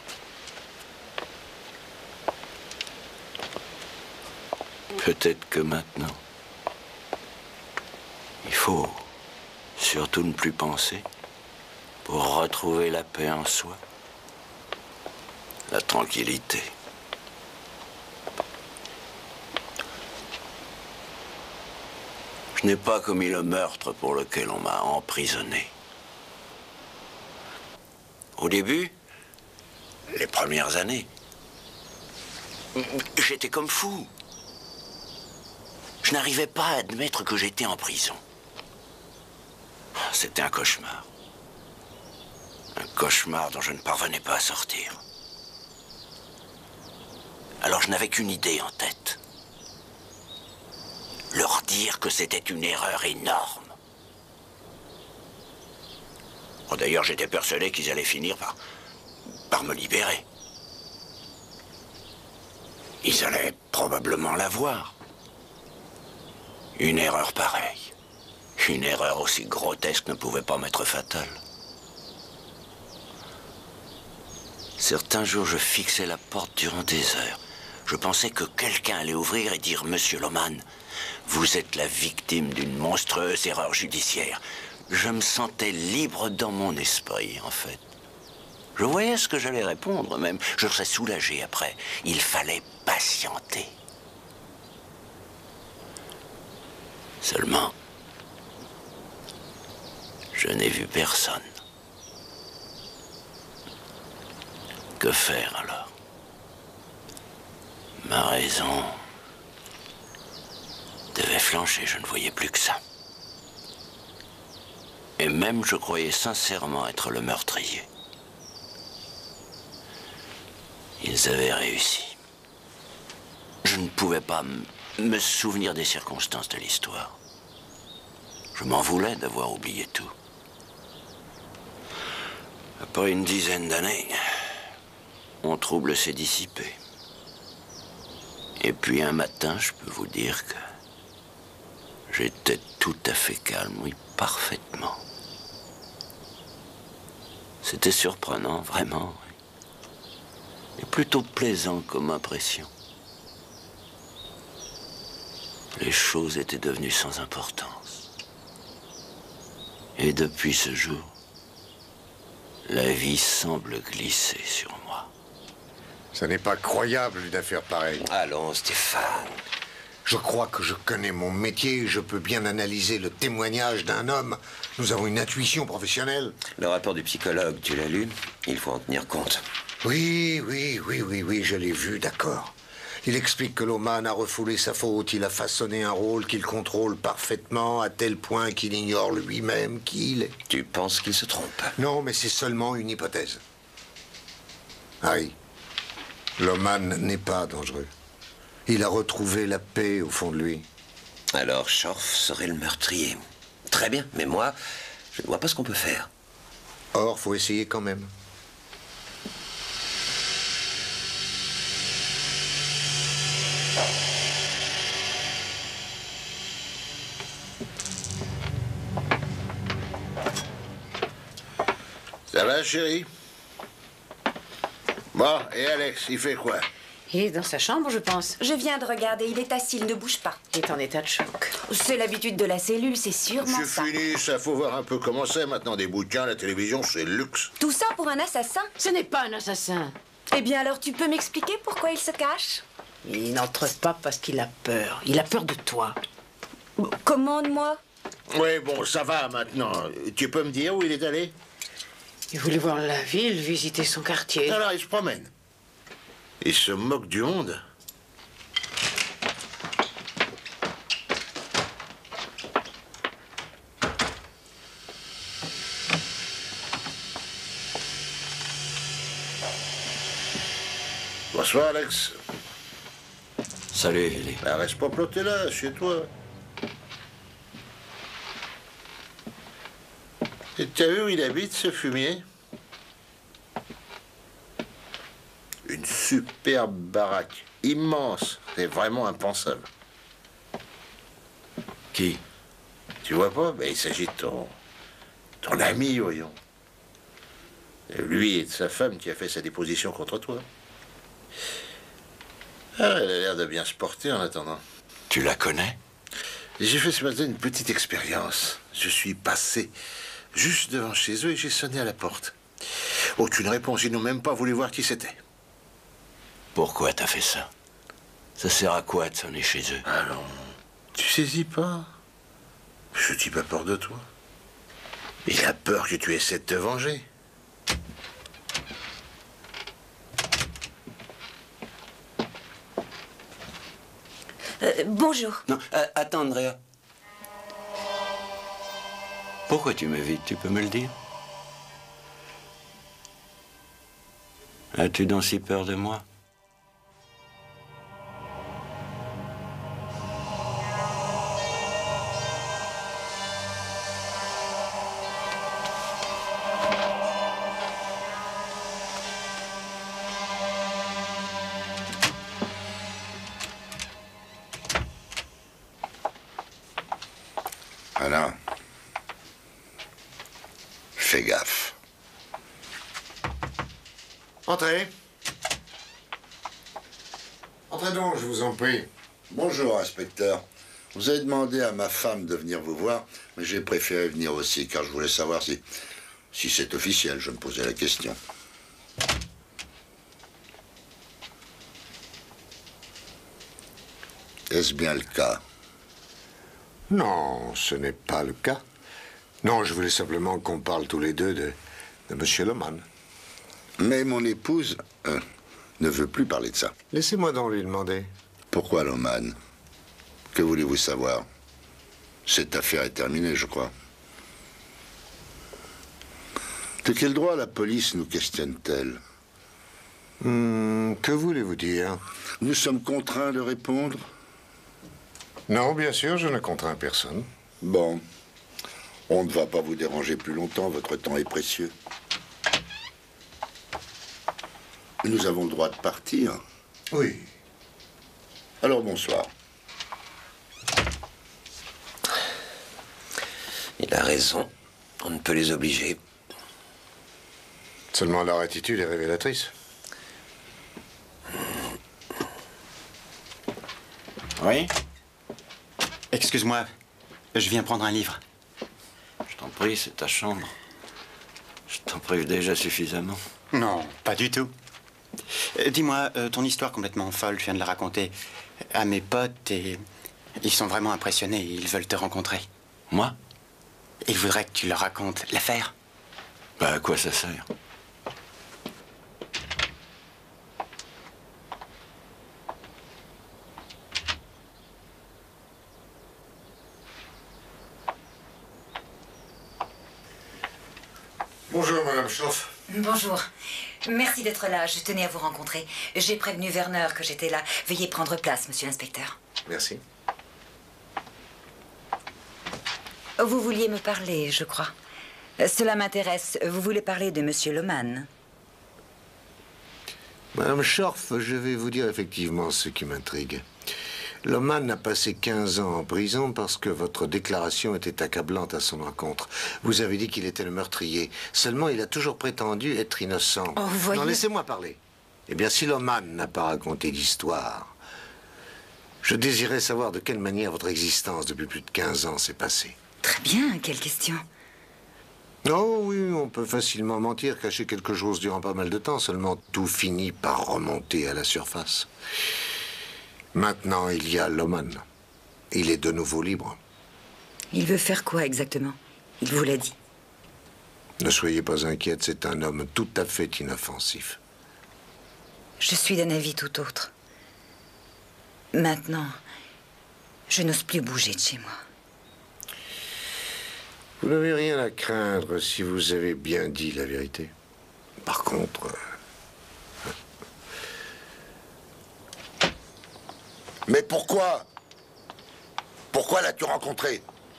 Peut-être que maintenant, il faut surtout ne plus penser pour retrouver la paix en soi, la tranquillité. Je n'ai pas commis le meurtre pour lequel on m'a emprisonné. Au début, les premières années, j'étais comme fou. Je n'arrivais pas à admettre que j'étais en prison. C'était un cauchemar. Un cauchemar dont je ne parvenais pas à sortir. Alors je n'avais qu'une idée en tête. Leur dire que c'était une erreur énorme. Oh, d'ailleurs, j'étais persuadé qu'ils allaient finir par, par me libérer. Ils allaient probablement l'avoir. Une erreur pareille, une erreur aussi grotesque ne pouvait pas m'être fatale. Certains jours, je fixais la porte durant des heures. Je pensais que quelqu'un allait ouvrir et dire « Monsieur Loman, vous êtes la victime d'une monstrueuse erreur judiciaire. » Je me sentais libre dans mon esprit, en fait. Je voyais ce que j'allais répondre, même. Je serais soulagé après. Il fallait patienter. Seulement, je n'ai vu personne. Que faire alors? Ma raison devait flancher, je ne voyais plus que ça. Et même je croyais sincèrement être le meurtrier. Ils avaient réussi. Je ne pouvais pas me souvenir des circonstances de l'histoire. Je m'en voulais d'avoir oublié tout. Après une dizaine d'années, mon trouble s'est dissipé. Et puis un matin, je peux vous dire que j'étais tout à fait calme, oui, parfaitement. C'était surprenant, vraiment. Et plutôt plaisant comme impression. Les choses étaient devenues sans importance. Et depuis ce jour, la vie semble glisser sur moi. Ça n'est pas croyable une affaire pareille. Allons, Stéphane. Je crois que je connais mon métier, je peux bien analyser le témoignage d'un homme. Nous avons une intuition professionnelle. Le rapport du psychologue, tu l'as lu? Il faut en tenir compte. Oui, oui, oui, oui, oui, je l'ai vu, d'accord. Il explique que Loman a refoulé sa faute, il a façonné un rôle qu'il contrôle parfaitement, à tel point qu'il ignore lui-même qui il est. Tu penses qu'il se trompe? Non, mais c'est seulement une hypothèse. Harry, Loman n'est pas dangereux. Il a retrouvé la paix au fond de lui. Alors Schorf serait le meurtrier. Très bien, mais moi, je ne vois pas ce qu'on peut faire. Or, faut essayer quand même. Ça va, chérie? Bon, et Alex, il fait quoi? Il est dans sa chambre, je pense. Je viens de regarder, il est assis, il ne bouge pas. Il est en état de choc. C'est l'habitude de la cellule, c'est sûrement C'est ça. fini, ça faut voir un peu comment c'est. Maintenant, des bouquins, la télévision, c'est le luxe. Tout ça pour un assassin? Ce n'est pas un assassin. Eh bien alors, tu peux m'expliquer pourquoi il se cache? Il n'entre pas parce qu'il a peur. Il a peur de toi. Commande-moi. Oui, bon, ça va maintenant. Tu peux me dire où il est allé? Il voulait voir la ville, visiter son quartier. Alors, il se promène. Il se moque du monde. Bonsoir, Alex. Salut, Élie. Ben, reste pas ploté là, chez toi. Et t'as vu où il habite, ce fumier? Une superbe baraque, immense. C'est vraiment impensable. Qui? Tu vois pas? Ben, il s'agit de ton... ton ami, voyons. Et lui et de sa femme qui a fait sa déposition contre toi. Ah, elle a l'air de bien se porter en attendant. Tu la connais? J'ai fait ce matin une petite expérience. Je suis passé juste devant chez eux et j'ai sonné à la porte. Aucune réponse, ils n'ont même pas voulu voir qui c'était. Pourquoi t'as fait ça? Ça sert à quoi de sonner chez eux? Allons, tu saisis pas? Je n'ai pas peur de toi. Il a peur que tu essaies de te venger. Euh, bonjour. Non, euh, attends, Andrea. Pourquoi tu m'évites? Tu peux me le dire? As-tu donc si peur de moi? Alain, fais gaffe. Entrez. Entrez donc, je vous en prie. Bonjour, inspecteur. Vous avez demandé à ma femme de venir vous voir, mais j'ai préféré venir aussi, car je voulais savoir si, si c'est officiel. Je me posais la question. Est-ce bien le cas? Non, ce n'est pas le cas. Non, je voulais simplement qu'on parle tous les deux de, de Monsieur Loman. Mais mon épouse euh, ne veut plus parler de ça. Laissez-moi donc lui demander. Pourquoi Loman? Que voulez-vous savoir? Cette affaire est terminée, je crois. De quel droit la police nous questionne-t-elle? Hmm, que voulez-vous dire? Nous sommes contraints de répondre? Non, bien sûr, je ne contrains personne. Bon. On ne va pas vous déranger plus longtemps, votre temps est précieux. Nous avons le droit de partir. Oui. Alors bonsoir. Il a raison. On ne peut les obliger. Seulement leur attitude est révélatrice. Oui? Excuse-moi, je viens prendre un livre. Je t'en prie, c'est ta chambre. Je t'en prive déjà suffisamment. Non, pas du tout. Euh, Dis-moi, euh, ton histoire complètement folle, je viens de la raconter à mes potes et ils sont vraiment impressionnés, ils veulent te rencontrer. Moi? Ils voudraient que tu leur racontes l'affaire. Bah, à quoi ça sert? Bonjour, Madame Schroff. Bonjour. Merci d'être là. Je tenais à vous rencontrer. J'ai prévenu Werner que j'étais là. Veuillez prendre place, monsieur l'inspecteur. Merci. Vous vouliez me parler, je crois. Cela m'intéresse. Vous voulez parler de monsieur Loman? Madame Schroff, je vais vous dire effectivement ce qui m'intrigue. Loman a passé quinze ans en prison parce que votre déclaration était accablante à son encontre. Vous avez dit qu'il était le meurtrier. Seulement, il a toujours prétendu être innocent. Oh, vous voyez... Non, laissez-moi parler. Eh bien, si Loman n'a pas raconté d'histoire, je désirais savoir de quelle manière votre existence depuis plus de quinze ans s'est passée. Très bien, quelle question? Oh oui, on peut facilement mentir, cacher quelque chose durant pas mal de temps, seulement tout finit par remonter à la surface. Maintenant, il y a Loman. Il est de nouveau libre. Il veut faire quoi exactement? Il vous l'a dit. Ne soyez pas inquiète, c'est un homme tout à fait inoffensif. Je suis d'un avis tout autre. Maintenant, je n'ose plus bouger de chez moi. Vous n'avez rien à craindre si vous avez bien dit la vérité. Par contre... Mais pourquoi? Pourquoi l'as-tu rencontré?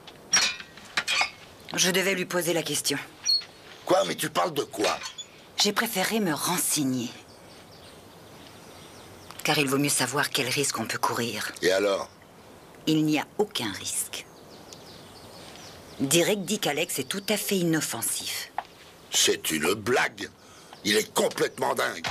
Je devais lui poser la question. Quoi? Mais tu parles de quoi? J'ai préféré me renseigner. Car il vaut mieux savoir quel risque on peut courir. Et alors? Il n'y a aucun risque. Derek dit qu'Alex est tout à fait inoffensif. C'est une blague. Il est complètement dingue.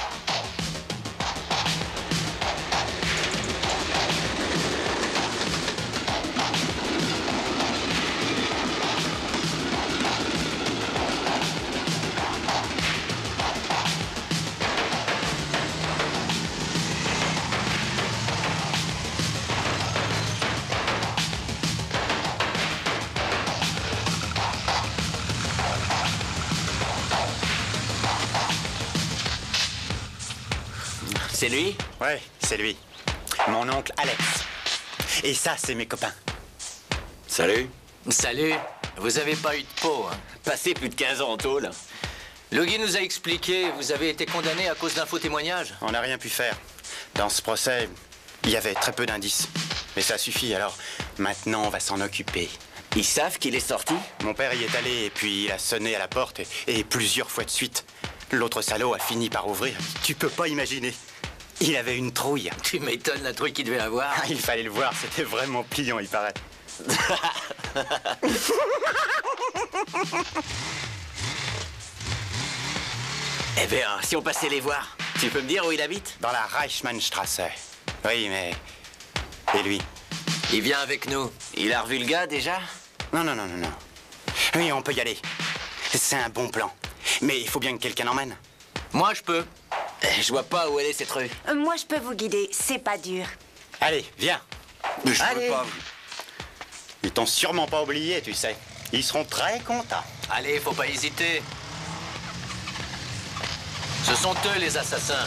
C'est lui? Ouais, c'est lui. Mon oncle Alex. Et ça, c'est mes copains. Salut. Salut. Vous avez pas eu de peau, hein? Passé plus de quinze ans en tôle. Logie nous a expliqué, vous avez été condamné à cause d'un faux témoignage. On n'a rien pu faire. Dans ce procès, il y avait très peu d'indices. Mais ça suffit, alors maintenant on va s'en occuper. Ils savent qu'il est sorti? Mon père y est allé et puis il a sonné à la porte et, et plusieurs fois de suite. L'autre salaud a fini par ouvrir. Tu peux pas imaginer. Il avait une trouille. Tu m'étonnes la trouille qu'il devait avoir. Ah, il fallait le voir, c'était vraiment pliant, il paraît. Eh bien, si on passait les voir, tu peux me dire où il habite? Dans la Reichmannstrasse. Oui, mais... Et lui? Il vient avec nous. Il a revu le gars, déjà? Non, non, non, non, non. Oui, on peut y aller. C'est un bon plan. Mais il faut bien que quelqu'un l'emmène. Moi, je peux. Je vois pas où elle est, cette rue. Euh, moi, je peux vous guider. C'est pas dur. Allez, viens. Mais je Allez. veux pas. Ils t'ont sûrement pas oublié, tu sais. Ils seront très contents. Allez, faut pas hésiter. Ce sont eux les assassins.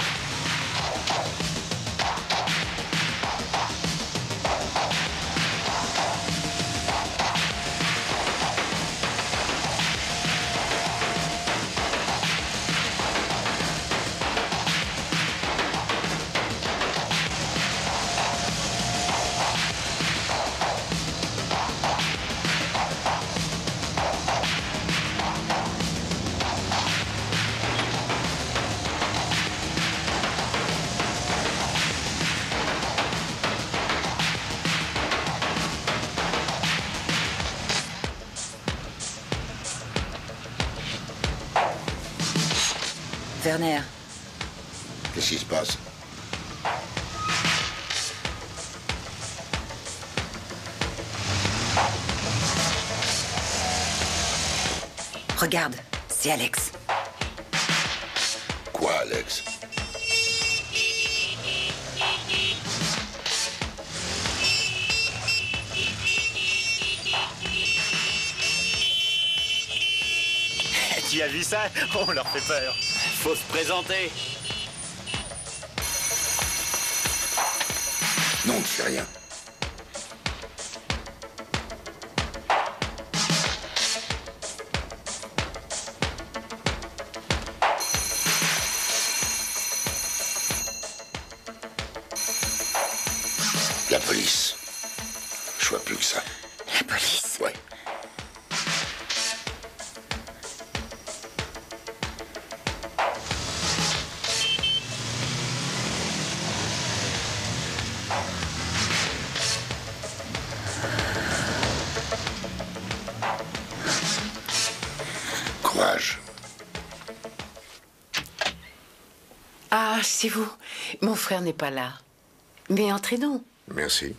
Werner. Qu'est-ce qui se passe? Regarde, c'est Alex. Quoi, Alex? Tu as vu ça? On leur fait peur. Faut se présenter. Non, tu fais rien. La police. Je vois plus que ça. La police? Ouais. Courage. Ah, c'est vous. Mon frère n'est pas là. Mais entrez donc. Merci.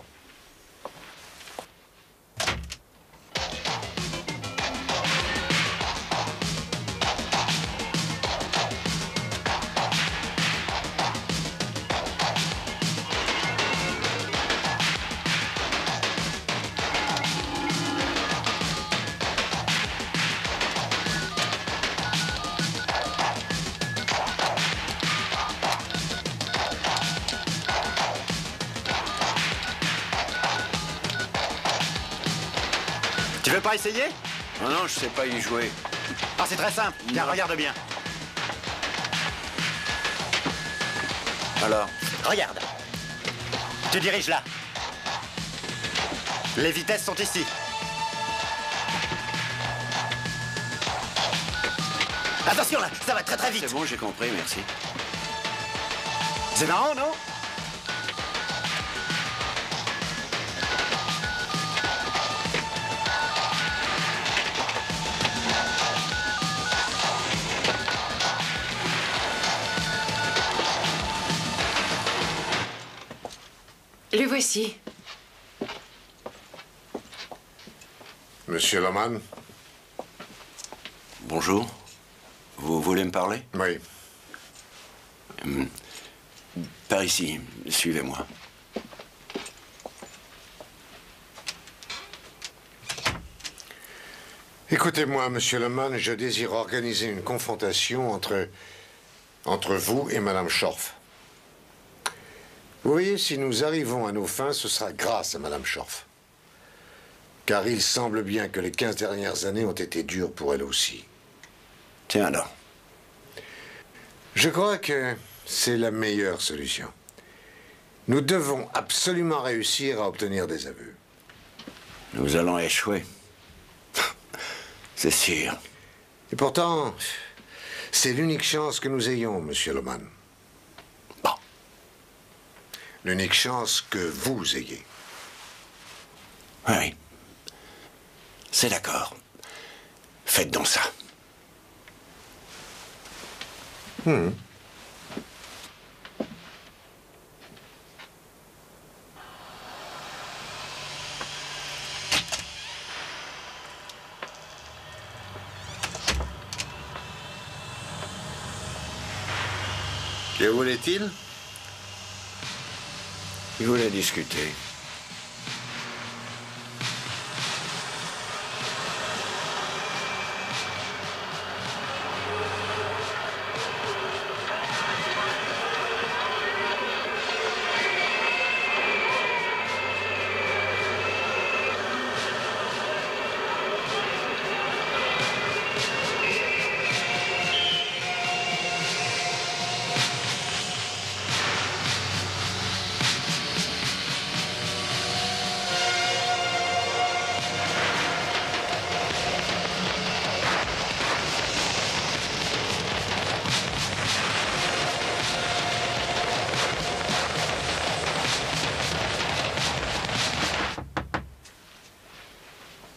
Tu veux pas essayer? Non, non, je sais pas y jouer. Ah, c'est très simple. Tiens, regarde bien. Alors? Regarde. Tu diriges là. Les vitesses sont ici. Attention là, ça va très très vite. C'est bon, j'ai compris, merci. C'est marrant, non? Le voici. Monsieur Loman? Bonjour. Vous voulez me parler? Oui. Hum, Par ici, suivez-moi. Écoutez-moi, monsieur Loman, je désire organiser une confrontation entre, entre vous et madame Schorf. Vous voyez, si nous arrivons à nos fins, ce sera grâce à madame Schorf. Car il semble bien que les quinze dernières années ont été dures pour elle aussi. Tiens alors. Je crois que c'est la meilleure solution. Nous devons absolument réussir à obtenir des aveux. Nous allons échouer. C'est sûr. Et pourtant, c'est l'unique chance que nous ayons, monsieur Loman. Bon. L'unique chance que vous ayez. Oui, oui. C'est d'accord. Faites donc ça. Hmm. Que voulait-il? Il voulait discuter.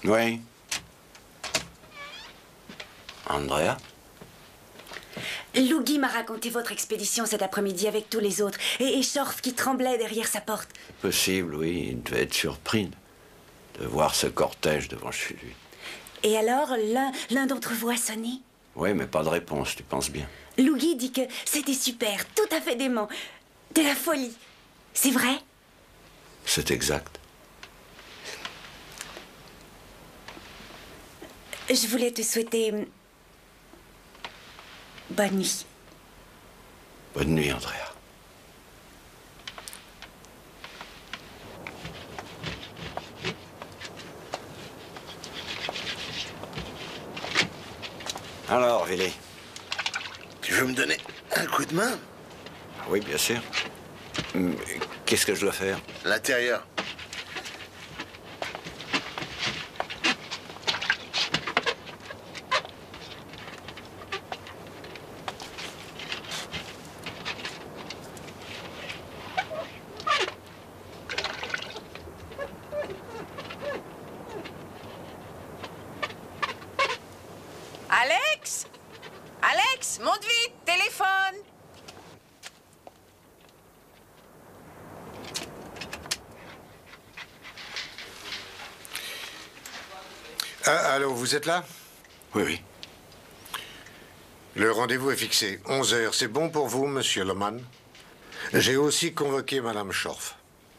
Oui. Andrea? Lougui m'a raconté votre expédition cet après-midi avec tous les autres, et, et Schorf qui tremblait derrière sa porte. Possible, oui. Il devait être surpris de, de voir ce cortège devant chez lui. Et alors, l'un l'un d'entre vous a sonné? Oui, mais pas de réponse, tu penses bien. Lougui dit que c'était super, tout à fait dément. De la folie. C'est vrai? C'est exact. Je voulais te souhaiter... bonne nuit. Bonne nuit, Andrea. Alors, Villy? Tu veux me donner un coup de main? Oui, bien sûr. Qu'est-ce que je dois faire? L'intérieur. Alex? Alex, monte vite, téléphone. Ah, allô, vous êtes là? Oui, oui. Le rendez-vous est fixé. onze heures, c'est bon pour vous, monsieur Loman? J'ai aussi convoqué madame Schorf.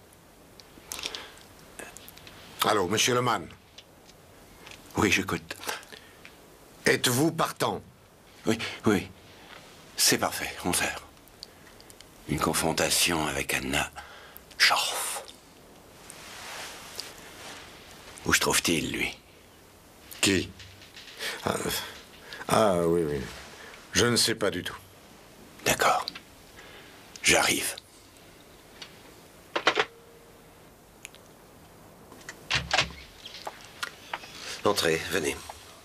Allô, monsieur Loman? Oui, j'écoute. Êtes-vous partant? Oui, oui. C'est parfait, onze heures. Une confrontation avec Anna Schorf. Où se trouve-t-il, lui? Qui? ah, ah, oui, oui. Je ne sais pas du tout. D'accord. J'arrive. Entrez, venez.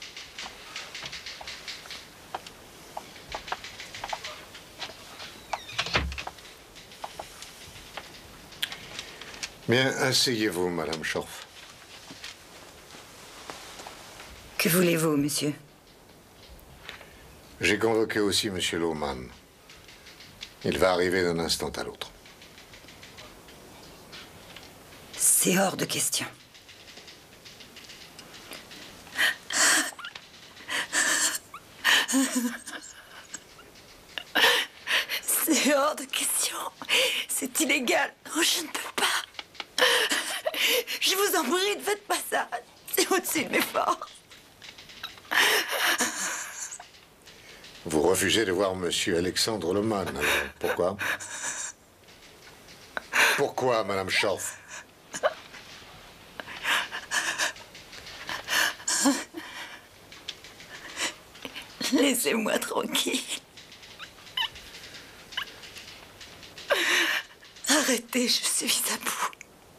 Bien, asseyez-vous, madame Schorf. Que voulez-vous, monsieur? J'ai convoqué aussi monsieur Loman. Il va arriver d'un instant à l'autre. C'est hors de question. C'est hors de question. C'est illégal. Oh, je ne peux pas. Je vous en prie, ne faites pas ça. C'est au-dessus de mes forces. Vous refusez de voir monsieur Alexandre Loman, alors pourquoi? Pourquoi, madame Schorf? Laissez-moi tranquille. Arrêtez, je suis à bout.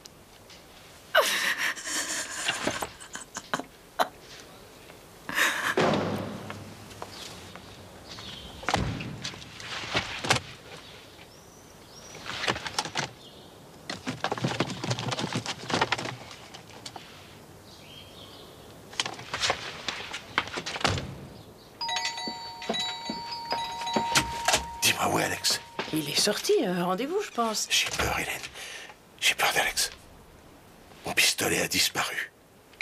Dis-moi où est Alex? Il est sorti, un rendez-vous, je pense. J'ai peur, Hélène. J'ai peur d'Alex. Mon pistolet a disparu.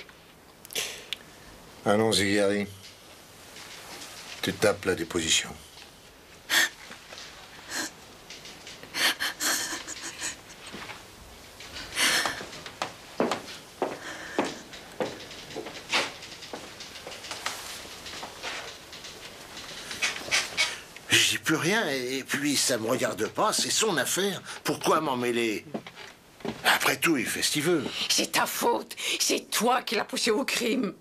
Allons-y, Gary. Tu tapes la déposition. J'y peux rien, et puis ça me regarde pas, c'est son affaire. Pourquoi m'en mêler? Après tout, il fait ce qu'il veut. C'est ta faute. C'est toi qui l'as poussé au crime.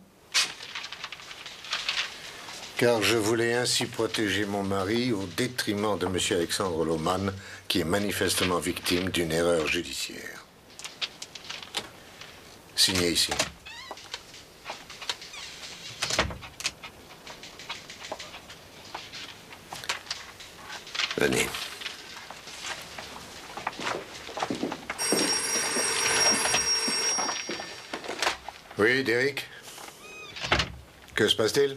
Car je voulais ainsi protéger mon mari au détriment de monsieur Alexandre Loman, qui est manifestement victime d'une erreur judiciaire. Signé ici. Venez. Oui, Derek? Que se passe-t-il?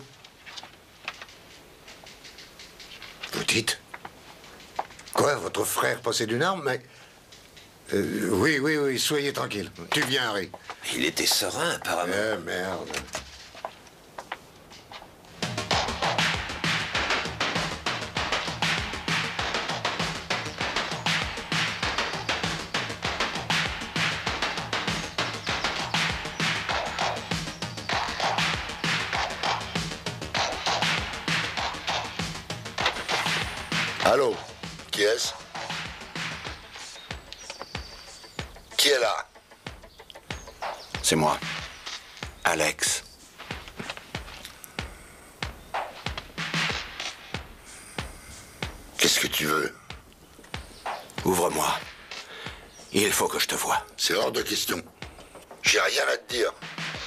Vous dites? Quoi, votre frère possède une arme? Mais... Euh, oui, oui, oui, soyez tranquille. Tu viens, Harry. Il était serein, apparemment. Eh, merde. Allô? Qui est-ce? Qui est là? C'est moi. Alex. Qu'est-ce que tu veux? Ouvre-moi. Il faut que je te voie. C'est hors de question. J'ai rien à te dire.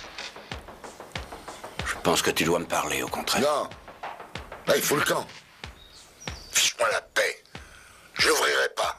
Je pense que tu dois me parler, au contraire. Non. Là, il faut le camp. Fiche-moi la paix. Je l'ouvrirai pas.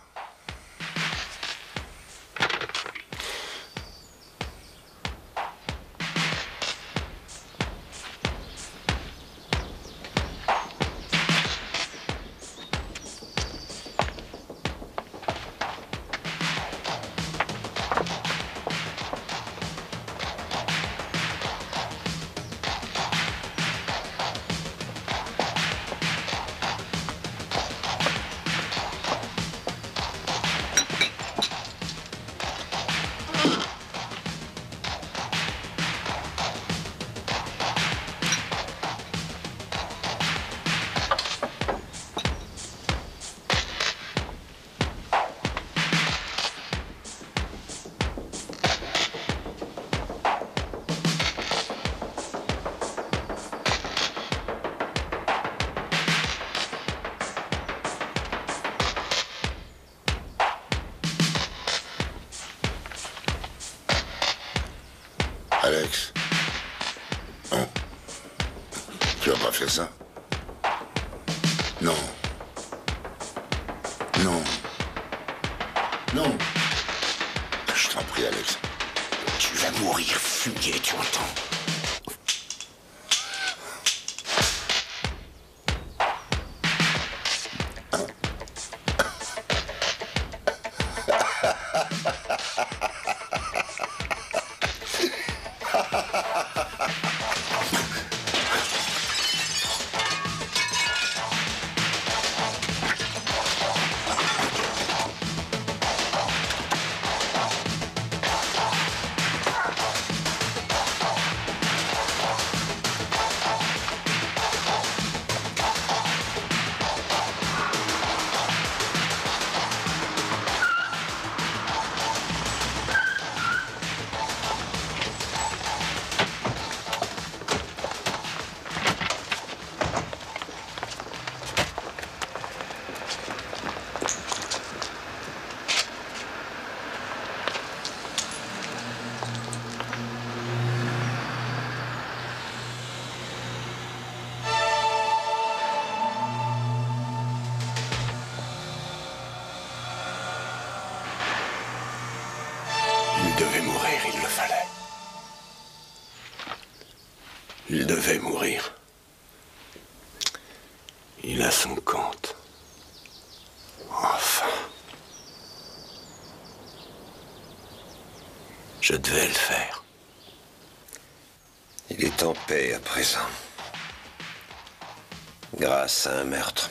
Alex. Non. Tu vas pas faire ça? Non. Non. Non. Je t'en prie, Alex. Tu vas mourir fumier, tu entends? Il devait mourir, il le fallait. Il devait mourir. Il a son compte. Enfin. Je devais le faire. Il est en paix à présent. Grâce à un meurtre.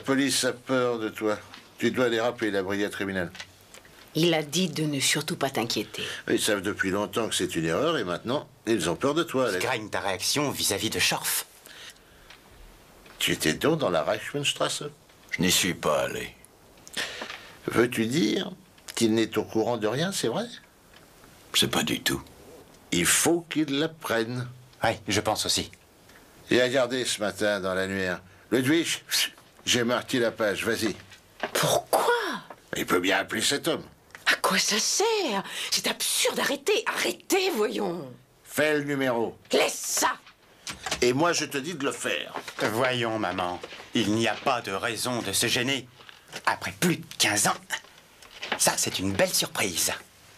police a peur de toi. Tu dois les rappeler, la brigade criminelle. Il a dit de ne surtout pas t'inquiéter. Ils savent depuis longtemps que c'est une erreur et maintenant, ils ont peur de toi, Alex. Je craigne ta réaction vis-à-vis de Schorf. Tu étais donc dans la Reichsmannstrasse? Je n'y suis pas allé. Veux-tu dire qu'il n'est au courant de rien, c'est vrai? C'est pas du tout. Il faut qu'il l'apprenne. Oui, je pense aussi. Et regardez ce matin dans l'annuaire. Ludwig, j'ai marqué la page, vas-y. Pourquoi? Il peut bien appeler cet homme. À quoi ça sert? C'est absurde, arrêtez, arrêtez, voyons. Fais le numéro. Laisse ça. Et moi, je te dis de le faire. Voyons, maman, il n'y a pas de raison de se gêner. Après plus de quinze ans, ça, c'est une belle surprise.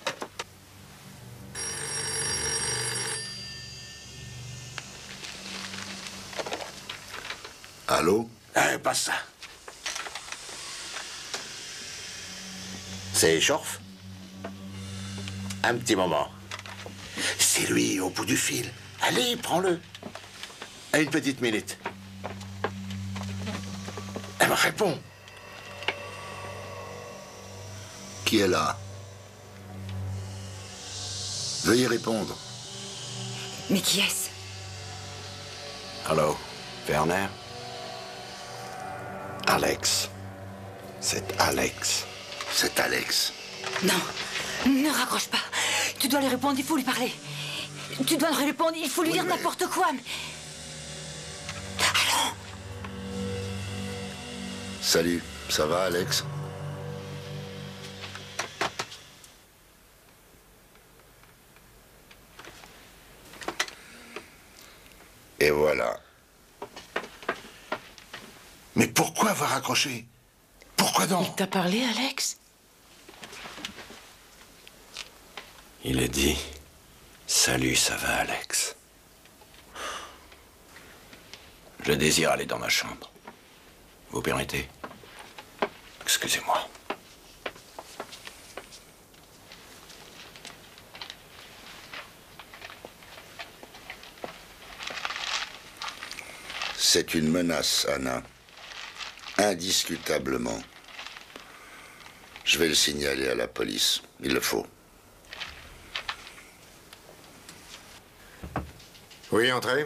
Allô? Eh, passe ça. C'est Schorf? Un petit moment. C'est lui, au bout du fil. Allez, prends-le. Une petite minute. Elle me répond. Qui est là? Veuillez répondre. Mais qui est-ce? Allô, Werner? Alex. C'est Alex. C'est Alex. Non, ne raccroche pas. Tu dois lui répondre, il faut lui parler. Tu dois lui répondre, il faut lui Oui, dire mais- n'importe quoi. Mais... Allons. Salut, ça va, Alex? Et voilà. Mais pourquoi avoir accroché? Pourquoi donc? Il t'a parlé, Alex? Il a dit « Salut, ça va, Alex ?» Je désire aller dans ma chambre. Vous permettez? Excusez-moi. C'est une menace, Anna. Indiscutablement. Je vais le signaler à la police. Il le faut. Oui, entrez.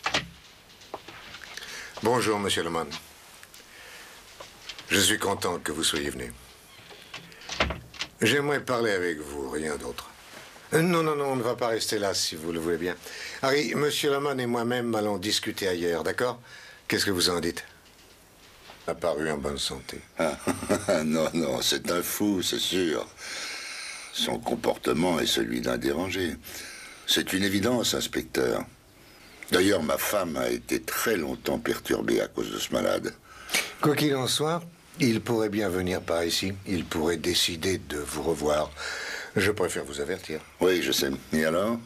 Bonjour, monsieur Leman. Je suis content que vous soyez venu. J'aimerais parler avec vous, rien d'autre. Euh, Non, non, non, on ne va pas rester là, si vous le voulez bien. Harry, monsieur Leman et moi-même allons discuter ailleurs, d'accord? Qu'est-ce que vous en dites? Apparu en bonne santé. Ah, non, non, c'est un fou, c'est sûr. Son comportement est celui d'un dérangé. C'est une évidence, inspecteur. D'ailleurs, ma femme a été très longtemps perturbée à cause de ce malade. Quoi qu'il en soit, il pourrait bien venir par ici. Il pourrait décider de vous revoir. Je préfère vous avertir. Oui, je sais. Et alors?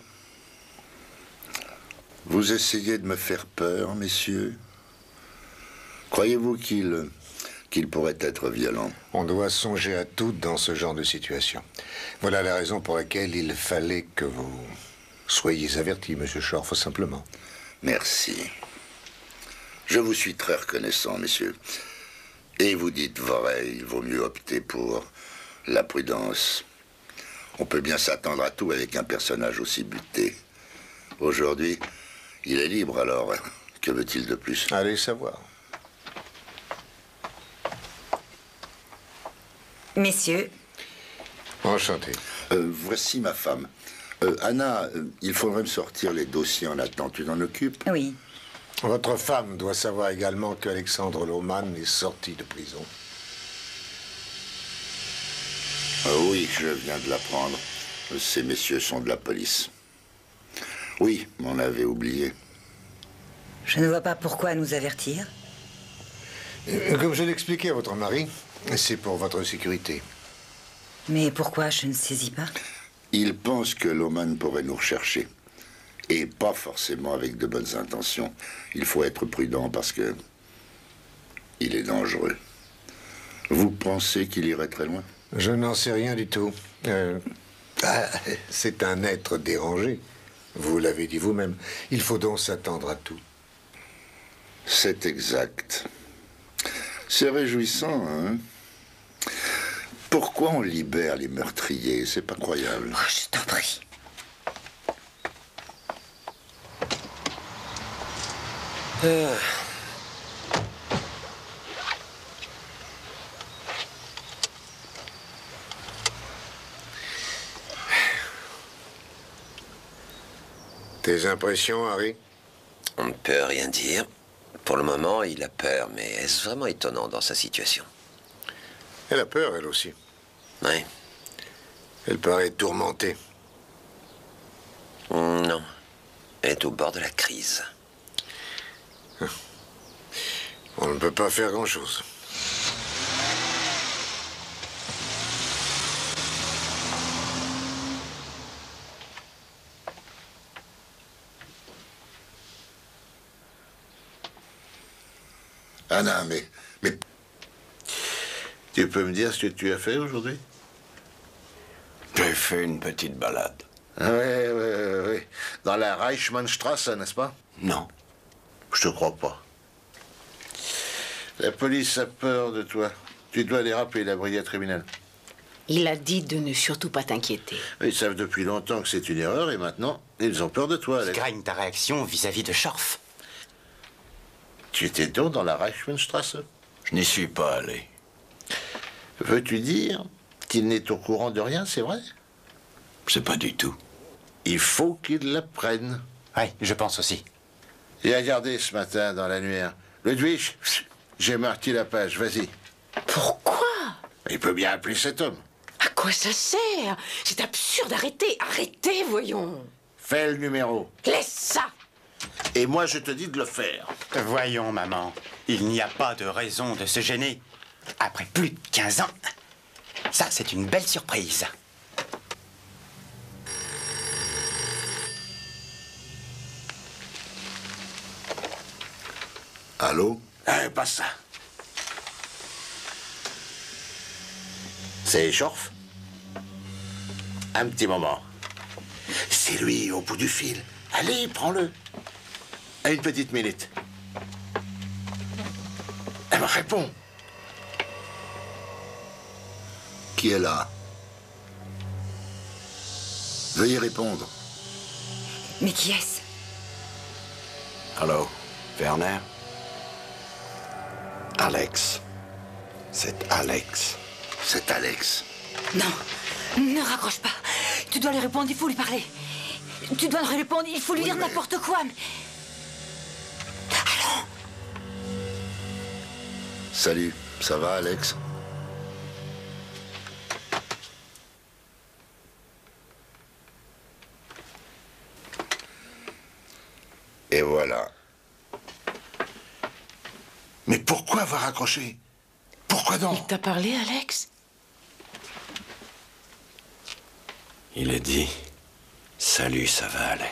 Vous essayez de me faire peur, messieurs? Croyez-vous qu'il qu'il pourrait être violent? On doit songer à tout dans ce genre de situation. Voilà la raison pour laquelle il fallait que vous soyez averti, monsieur Schorf, simplement. Merci. Je vous suis très reconnaissant, messieurs. Et vous dites vrai, il vaut mieux opter pour la prudence. On peut bien s'attendre à tout avec un personnage aussi buté. Aujourd'hui, il est libre, alors que veut-il de plus? Allez savoir. Messieurs. Enchanté. Euh, voici ma femme. Euh, Anna, euh, il faudrait me sortir les dossiers en attente. Tu t'en occupes? Oui. Votre femme doit savoir également qu'Alexandre Lohmann est sorti de prison. Euh, oui, je viens de l'apprendre. Ces messieurs sont de la police. Oui, on avait oublié. Je ne vois pas pourquoi nous avertir. Euh, Comme je l'expliquais à votre mari, c'est pour votre sécurité. Mais pourquoi je ne saisis pas? Il pense que Lohmann pourrait nous rechercher. Et pas forcément avec de bonnes intentions. Il faut être prudent parce que il est dangereux. Vous pensez qu'il irait très loin? Je n'en sais rien du tout. Euh, ah, c'est un être dérangé. Vous l'avez dit vous-même. Il faut donc s'attendre à tout. C'est exact. C'est réjouissant, hein? Pourquoi on libère les meurtriers? C'est pas croyable. Oh, je t'en prie. Euh. Tes impressions, Harry? On ne peut rien dire. Pour le moment, il a peur, mais est-ce vraiment étonnant dans sa situation? Elle a peur, elle aussi. Oui. Elle paraît tourmentée. Non. Elle est au bord de la crise. On ne peut pas faire grand-chose. Anna, mais... mais... Tu peux me dire ce que tu as fait aujourd'hui? J'ai fait une petite balade. Oui, oui, oui. Dans la Reichmannstrasse, n'est-ce pas? Non. Je te crois pas. La police a peur de toi. Tu dois les rappeler, la brigade criminelle. Il a dit de ne surtout pas t'inquiéter. Ils savent depuis longtemps que c'est une erreur et maintenant, ils ont peur de toi, Alex. Je craigne ta réaction vis-à-vis de Schorf. Tu étais donc dans la Reichmannstrasse? Je n'y suis pas allé. Veux-tu dire qu'il n'est au courant de rien, c'est vrai? C'est pas du tout. Il faut qu'il l'apprenne. Oui, je pense aussi. Et regardez ce matin dans l'annuaire. Ludwig, j'ai marqué la page, vas-y. Pourquoi? Il peut bien appeler cet homme. À quoi ça sert? C'est absurde, arrêtez, arrêtez, voyons. Fais le numéro. Laisse ça. Et moi, je te dis de le faire. Voyons, maman, il n'y a pas de raison de se gêner. Après plus de quinze ans, ça, c'est une belle surprise. Allô? Eh, pas ça. C'est Schorf? Un petit moment. C'est lui, au bout du fil. Allez, prends-le. Une petite minute. Elle me répond. Qui est là? Veuillez répondre. Mais qui est-ce? Allô, Werner? Alex. C'est Alex. C'est Alex. Non, ne raccroche pas. Tu dois lui répondre, il faut lui parler. Tu dois lui répondre, il faut lui Oui, dire mais- n'importe quoi. Mais... Allons. Salut, ça va, Alex? Et voilà. Mais pourquoi avoir raccroché? Pourquoi donc? Il t'a parlé, Alex? Il a dit « Salut, ça va, Alex ?»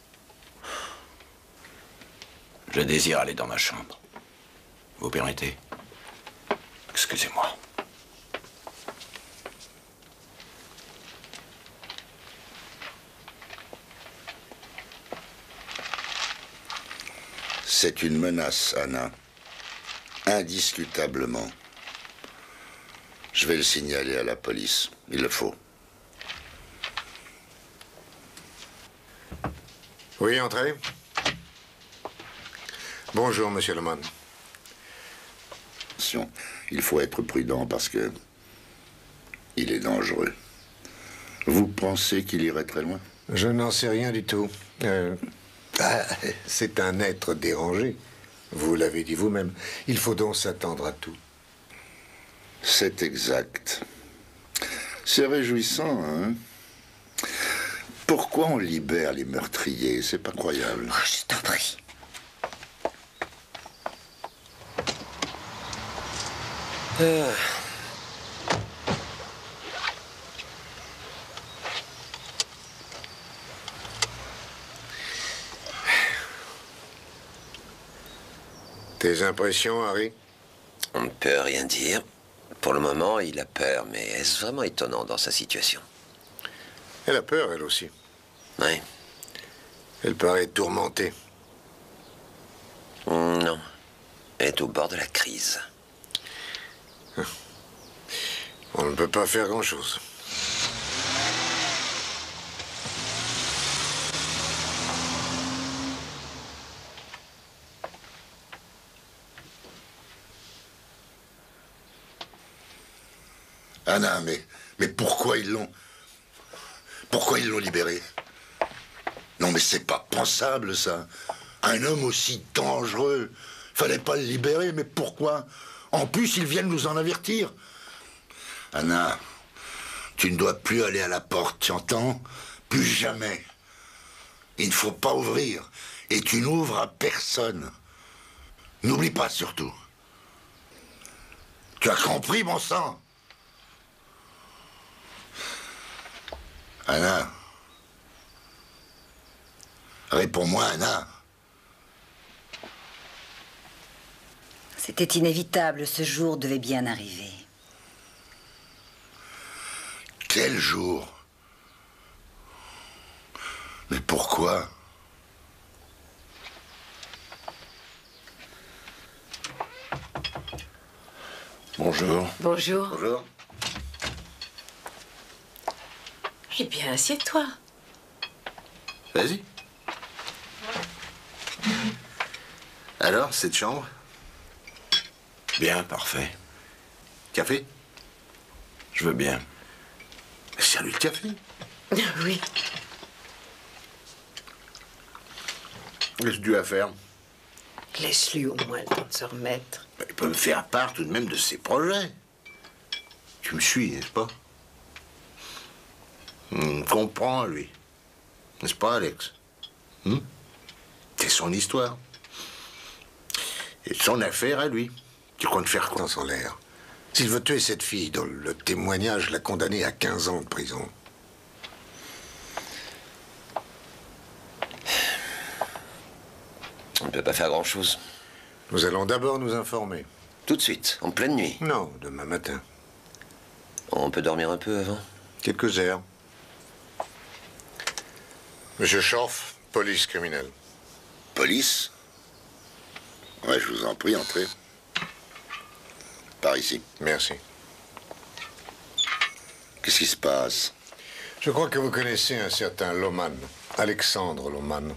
Je désire aller dans ma chambre. Vous permettez? Excusez-moi. C'est une menace, Anna. Indiscutablement. Je vais le signaler à la police. Il le faut. Oui, entrez. Bonjour, monsieur Leman. Attention, il faut être prudent parce que il est dangereux. Vous pensez qu'il irait très loin? Je n'en sais rien du tout. Euh, ah, c'est un être dérangé. Vous l'avez dit vous-même. Il faut donc s'attendre à tout. C'est exact. C'est réjouissant, hein? Pourquoi on libère les meurtriers? C'est pas croyable. Oh, je t'en prie. Euh. Tes impressions, Harry? On ne peut rien dire. Pour le moment, il a peur, mais est-ce vraiment étonnant dans sa situation? Elle a peur, elle aussi. Oui. Elle paraît tourmentée. Non. Elle est au bord de la crise. On ne peut pas faire grand-chose. Anna, mais, mais pourquoi ils l'ont... Pourquoi ils l'ont libéré? Non, mais c'est pas pensable, ça. Un homme aussi dangereux. Fallait pas le libérer, mais pourquoi? En plus, ils viennent nous en avertir. Anna, tu ne dois plus aller à la porte, tu entends? Plus jamais. Il ne faut pas ouvrir. Et tu n'ouvres à personne. N'oublie pas, surtout. Tu as compris, mon sang? Anna. Réponds-moi, Anna. C'était inévitable, ce jour devait bien arriver. Quel jour? Mais pourquoi? Bonjour. Bonjour. Bonjour. Eh bien, assieds-toi. Vas-y. Alors, cette chambre? Bien, parfait. Café? Je veux bien. Serre-lui le café. Oui. Qu'est-ce que tu vas faire? Laisse-lui au moins le temps de se remettre. Il peut me faire part tout de même de ses projets. Tu me suis, n'est-ce pas? On comprend, lui. N'est-ce pas, Alex? Hum? C'est son histoire. Et son affaire à lui. Tu comptes faire quoi? Dans en l'air. S'il veut tuer cette fille, dont le témoignage l'a condamné à quinze ans de prison. On ne peut pas faire grand-chose. Nous allons d'abord nous informer. Tout de suite, en pleine nuit. Non, demain matin. On peut dormir un peu avant? Quelques heures. Monsieur Schorf, police criminelle. Police? Ouais, je vous en prie, entrez. Par ici. Merci. Qu'est-ce qui se passe? Je crois que vous connaissez un certain Loman, Alexandre Loman.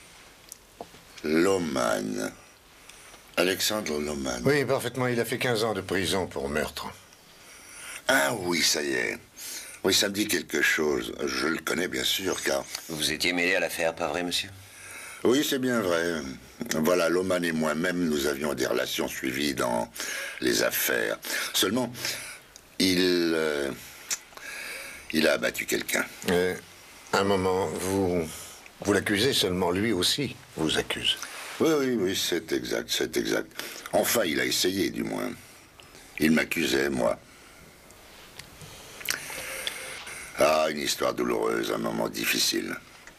Loman. Alexandre Loman. Oui, parfaitement. Il a fait quinze ans de prison pour meurtre. Ah oui, ça y est. Oui, ça me dit quelque chose. Je le connais bien sûr, car... Vous étiez mêlé à l'affaire, pas vrai, monsieur? Oui, c'est bien vrai. Voilà, Loman et moi-même, nous avions des relations suivies dans les affaires. Seulement, il... Euh, il a abattu quelqu'un. Euh, un moment, vous... Vous l'accusez seulement, lui aussi vous accuse. Oui, oui, oui, c'est exact, c'est exact. Enfin, il a essayé, du moins. Il m'accusait, moi. Ah, une histoire douloureuse, un moment difficile.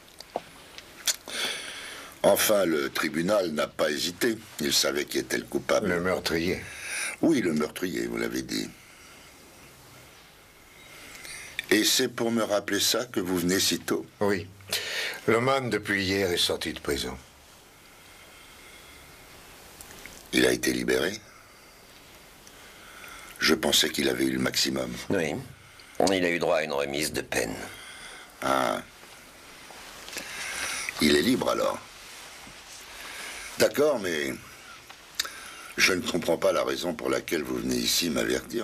Enfin, le tribunal n'a pas hésité. Il savait qui était le coupable. Le meurtrier. Oui, le meurtrier, vous l'avez dit. Et c'est pour me rappeler ça que vous venez si tôt? Oui. Loman, depuis hier, est sorti de prison. Il a été libéré? Je pensais qu'il avait eu le maximum. Oui. Il a eu droit à une remise de peine. Ah. Il est libre, alors? D'accord, mais... je ne comprends pas la raison pour laquelle vous venez ici m'avertir.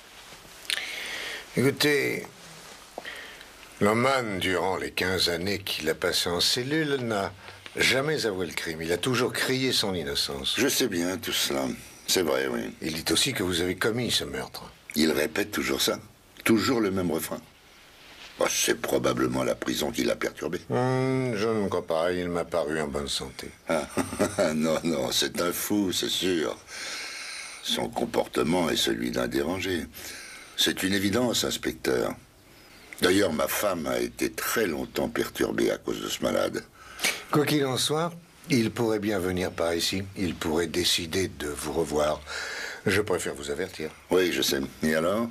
Écoutez... Loman, durant les quinze années qu'il a passées en cellule, n'a jamais avoué le crime. Il a toujours crié son innocence. Je sais bien tout cela. C'est vrai, oui. Il dit aussi que vous avez commis ce meurtre. Il répète toujours ça? Toujours le même refrain? Oh, c'est probablement la prison qui l'a perturbé. Hum, je ne crois pas. Il m'a paru en bonne santé. Ah, non, non, c'est un fou, c'est sûr. Son comportement est celui d'un dérangé. C'est une évidence, inspecteur. D'ailleurs, ma femme a été très longtemps perturbée à cause de ce malade. Quoi qu'il en soit, il pourrait bien venir par ici. Il pourrait décider de vous revoir. Je préfère vous avertir. Oui, je sais. Et alors?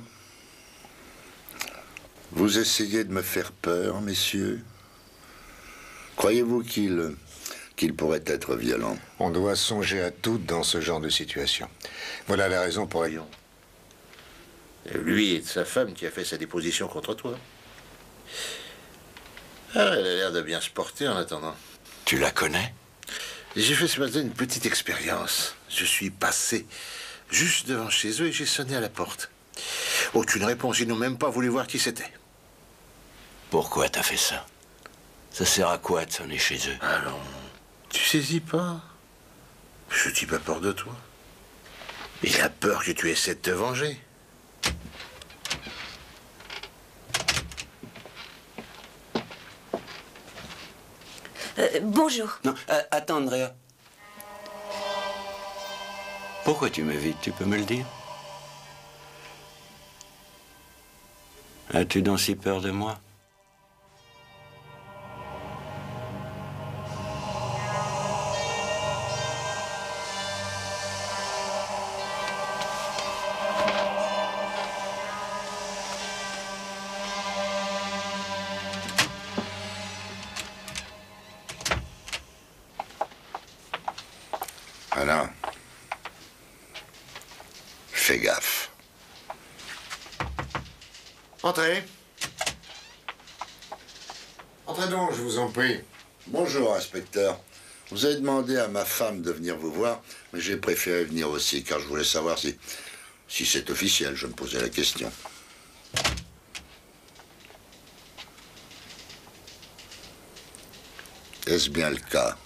Vous essayez de me faire peur, messieurs? Croyez-vous qu'il qu'il pourrait être violent? On doit songer à tout dans ce genre de situation. Voilà la raison pour laquelle... Lui et de sa femme qui a fait sa déposition contre toi. Ah, elle a l'air de bien se porter en attendant. Tu la connais? J'ai fait ce matin une petite expérience. Je suis passé juste devant chez eux et j'ai sonné à la porte. Aucune réponse, ils n'ont même pas voulu voir qui c'était. Pourquoi t'as fait ça? Ça sert à quoi de sonner chez eux? Allons, tu saisis pas? Ce type a peur de toi. Il a peur que tu essaies de te venger. Euh, bonjour. Non, euh, attends, Andrea. Pourquoi tu m'évites? Tu peux me le dire? As-tu donc si peur de moi? Alain, fais gaffe. Entrez. Entrez donc, je vous en prie. Bonjour, inspecteur. Vous avez demandé à ma femme de venir vous voir, mais j'ai préféré venir aussi, car je voulais savoir si, si c'est officiel. Je me posais la question. Est-ce bien le cas?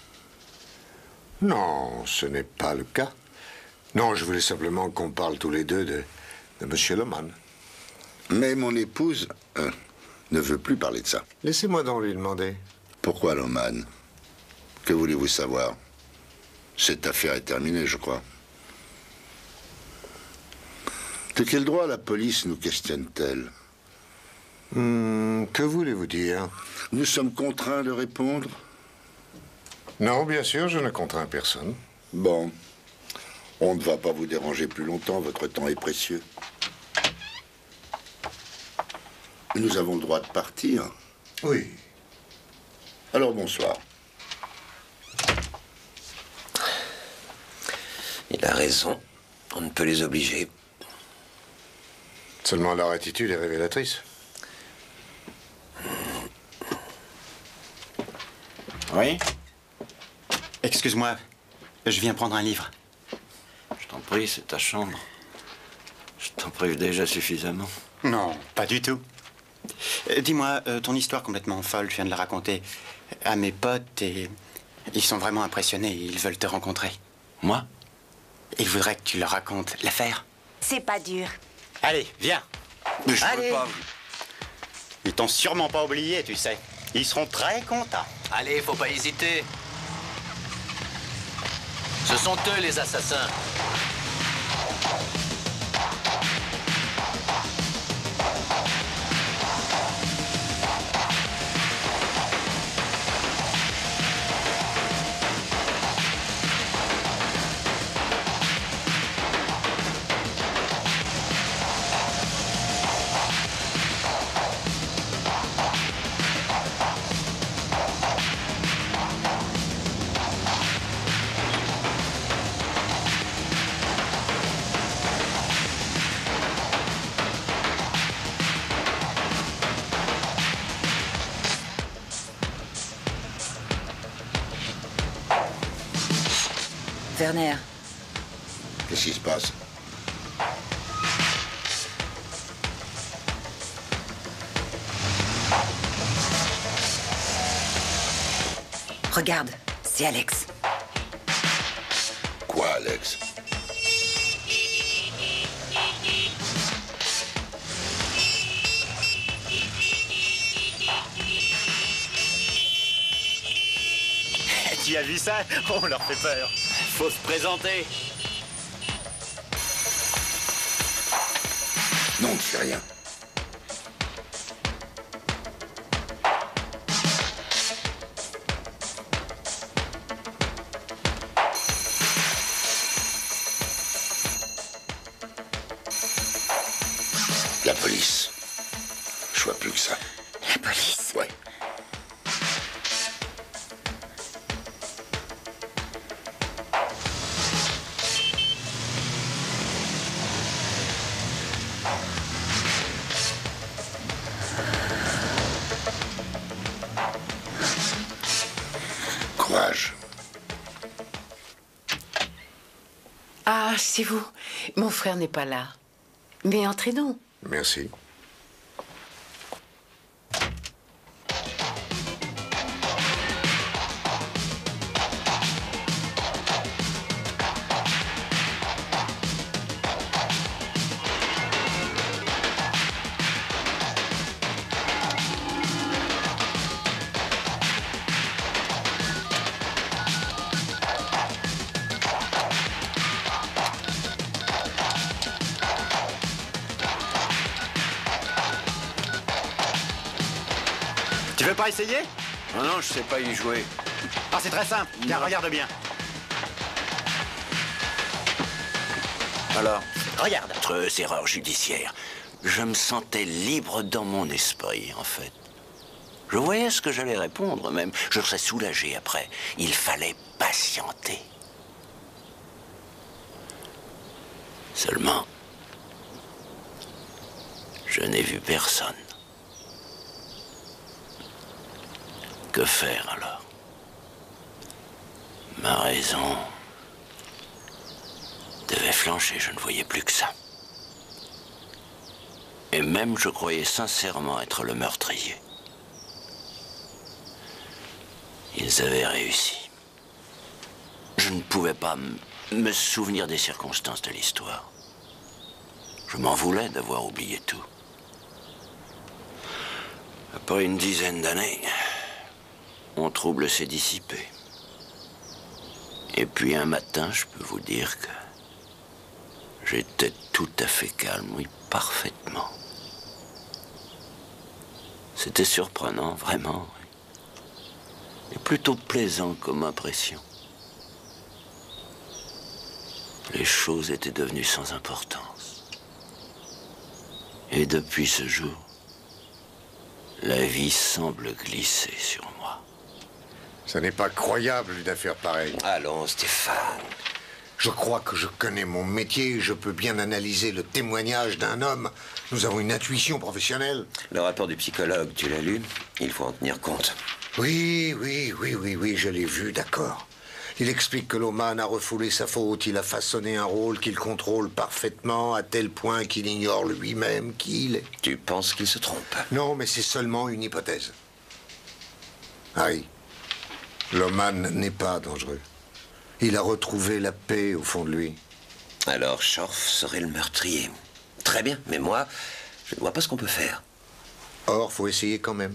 Non, ce n'est pas le cas. Non, je voulais simplement qu'on parle tous les deux de, de Monsieur Loman. Mais mon épouse euh, ne veut plus parler de ça. Laissez-moi donc lui demander. Pourquoi Loman? Que voulez-vous savoir? Cette affaire est terminée, je crois. De quel droit la police nous questionne-t-elle? Hmm, que voulez-vous dire? Nous sommes contraints de répondre? Non, bien sûr, je ne contrains personne. Bon. On ne va pas vous déranger plus longtemps, votre temps est précieux. Nous avons le droit de partir. Oui. Alors bonsoir. Il a raison. On ne peut les obliger. Seulement leur attitude est révélatrice. Oui? Excuse-moi, je viens prendre un livre. Je t'en prie, c'est ta chambre. Je t'en prive déjà suffisamment. Non, pas du tout. Euh, Dis-moi, euh, ton histoire complètement folle, je viens de la raconter à mes potes et ils sont vraiment impressionnés, ils veulent te rencontrer. Moi? Ils voudraient que tu leur racontes l'affaire. C'est pas dur. Allez, viens. Mais je Allez. peux pas. Ils t'ont sûrement pas oublié, tu sais. Ils seront très contents. Allez, faut pas hésiter. Ce sont eux les assassins. Werner. Qu'est-ce qui se passe? Regarde, c'est Alex. Quoi, Alex? Tu as vu ça? On leur fait peur. Faut se présenter. Non, tu fais rien. La police. Je vois plus que ça. La police? Ouais. Ah, c'est vous. Mon frère n'est pas là. Mais entrez donc. Merci. Tu veux pas essayer? Non, non, je sais pas y jouer. Ah, c'est très simple. Tiens, regarde bien. Alors? Regarde. Affreuse erreur judiciaire. Je me sentais libre dans mon esprit, en fait. Je voyais ce que j'allais répondre, même. Je serais soulagé après. Il fallait patienter. Seulement, je n'ai vu personne. Que faire alors? Ma raison devait flancher, je ne voyais plus que ça. Et même je croyais sincèrement être le meurtrier. Ils avaient réussi. Je ne pouvais pas me souvenir des circonstances de l'histoire. Je m'en voulais d'avoir oublié tout. Après une dizaine d'années, mon trouble s'est dissipé. Et puis un matin, je peux vous dire que j'étais tout à fait calme, oui, parfaitement. C'était surprenant, vraiment. Et plutôt plaisant comme impression. Les choses étaient devenues sans importance. Et depuis ce jour, la vie semble glisser sur moi. Ce n'est pas croyable une affaire pareille. Allons, Stéphane. Je crois que je connais mon métier, je peux bien analyser le témoignage d'un homme. Nous avons une intuition professionnelle. Le rapport du psychologue, tu l'as lu? Il faut en tenir compte. Oui, oui, oui, oui, oui, je l'ai vu, d'accord. Il explique que Loman a refoulé sa faute, il a façonné un rôle qu'il contrôle parfaitement, à tel point qu'il ignore lui-même qui il est. Tu penses qu'il se trompe? Non, mais c'est seulement une hypothèse. Harry, Loman n'est pas dangereux. Il a retrouvé la paix au fond de lui. Alors Schorf serait le meurtrier. Très bien, mais moi, je ne vois pas ce qu'on peut faire. Or, faut essayer quand même.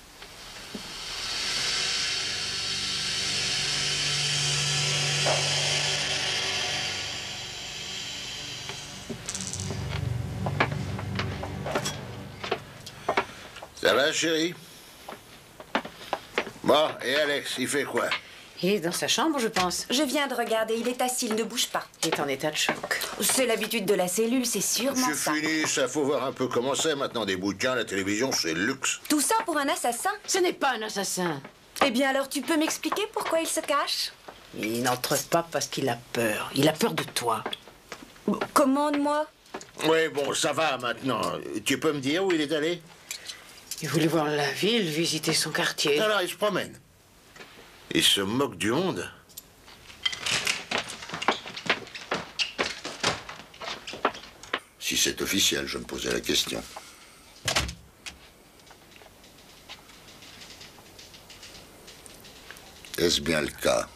Ça va, chérie? Bon, et Alex, il fait quoi? Il est dans sa chambre, je pense. Je viens de regarder, il est assis, il ne bouge pas. Il est en état de choc. C'est l'habitude de la cellule, c'est sûrement ça. C'est fini, ça faut voir un peu comment c'est. Maintenant, des bouquins, la télévision, c'est le luxe. Tout ça pour un assassin? Ce n'est pas un assassin. Eh bien alors, tu peux m'expliquer pourquoi il se cache? Il n'entre pas parce qu'il a peur. Il a peur de toi. Commande-moi. Oui, bon, ça va maintenant. Tu peux me dire où il est allé? Il voulait voir la ville, visiter son quartier. Alors, il se promène. Il se moque du monde. Si c'est officiel, je me posais la question. Est-ce bien le cas?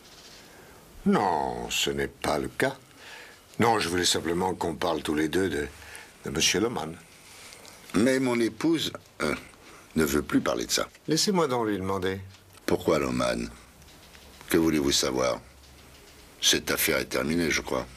Non, ce n'est pas le cas. Non, je voulais simplement qu'on parle tous les deux de, de Monsieur Loman. Mais mon épouse euh, ne veut plus parler de ça. Laissez-moi donc lui demander. Pourquoi Loman? Que voulez-vous savoir? Cette affaire est terminée, je crois.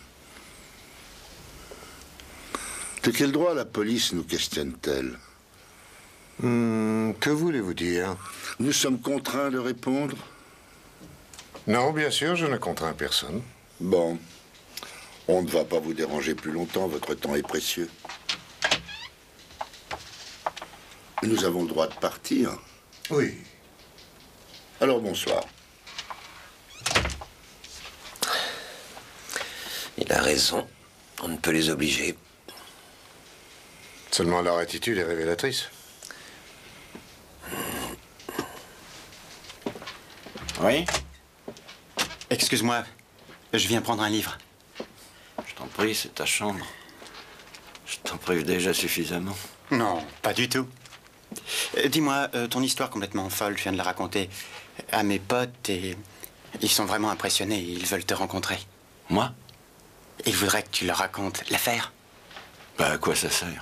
De quel droit la police nous questionne-t-elle? Hmm, que voulez-vous dire? Nous sommes contraints de répondre? Non, bien sûr, je ne contrains personne. Bon. On ne va pas vous déranger plus longtemps, votre temps est précieux. Nous avons le droit de partir? Oui. Alors bonsoir. Il a raison. On ne peut les obliger. Seulement leur attitude est révélatrice. Oui? Excuse-moi, je viens prendre un livre. prie, c'est ta chambre. Je t'en prive déjà suffisamment. Non, pas du tout. Euh, Dis-moi, euh, ton histoire complètement folle, je viens de la raconter à mes potes et ils sont vraiment impressionnés, ils veulent te rencontrer. Moi? Ils voudraient que tu leur racontes l'affaire. Bah, à quoi ça sert?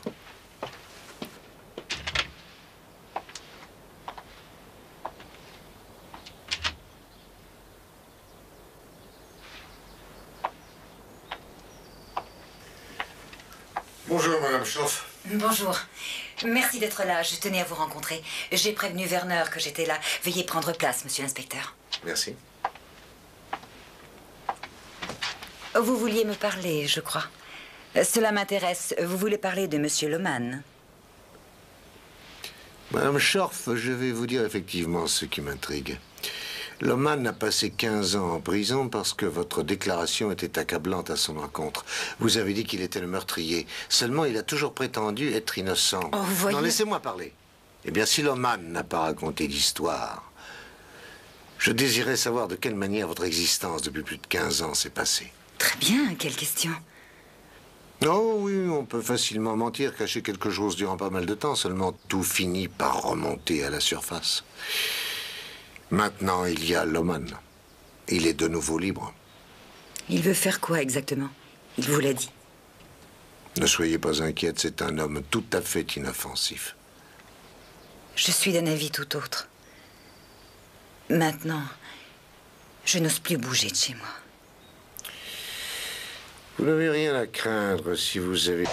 Bonjour, Madame Schorf. Bonjour. Merci d'être là. Je tenais à vous rencontrer. J'ai prévenu Werner que j'étais là. Veuillez prendre place, monsieur l'inspecteur. Merci. Vous vouliez me parler, je crois. Cela m'intéresse. Vous voulez parler de monsieur Lohmann? Madame Schorf, je vais vous dire effectivement ce qui m'intrigue. Lohmann a passé quinze ans en prison parce que votre déclaration était accablante à son encontre. Vous avez dit qu'il était le meurtrier. Seulement, il a toujours prétendu être innocent. Oh, vous voyez... Non, laissez-moi parler. Eh bien, si Lohmann n'a pas raconté l'histoire, je désirais savoir de quelle manière votre existence depuis plus de quinze ans s'est passée. Très bien, quelle question? Oh oui, on peut facilement mentir, cacher quelque chose durant pas mal de temps, seulement tout finit par remonter à la surface. Maintenant, il y a Lohmann. Il est de nouveau libre. Il veut faire quoi exactement? Il vous l'a dit. Ne soyez pas inquiète, c'est un homme tout à fait inoffensif. Je suis d'un avis tout autre. Maintenant, je n'ose plus bouger de chez moi. Vous n'avez rien à craindre si vous avez...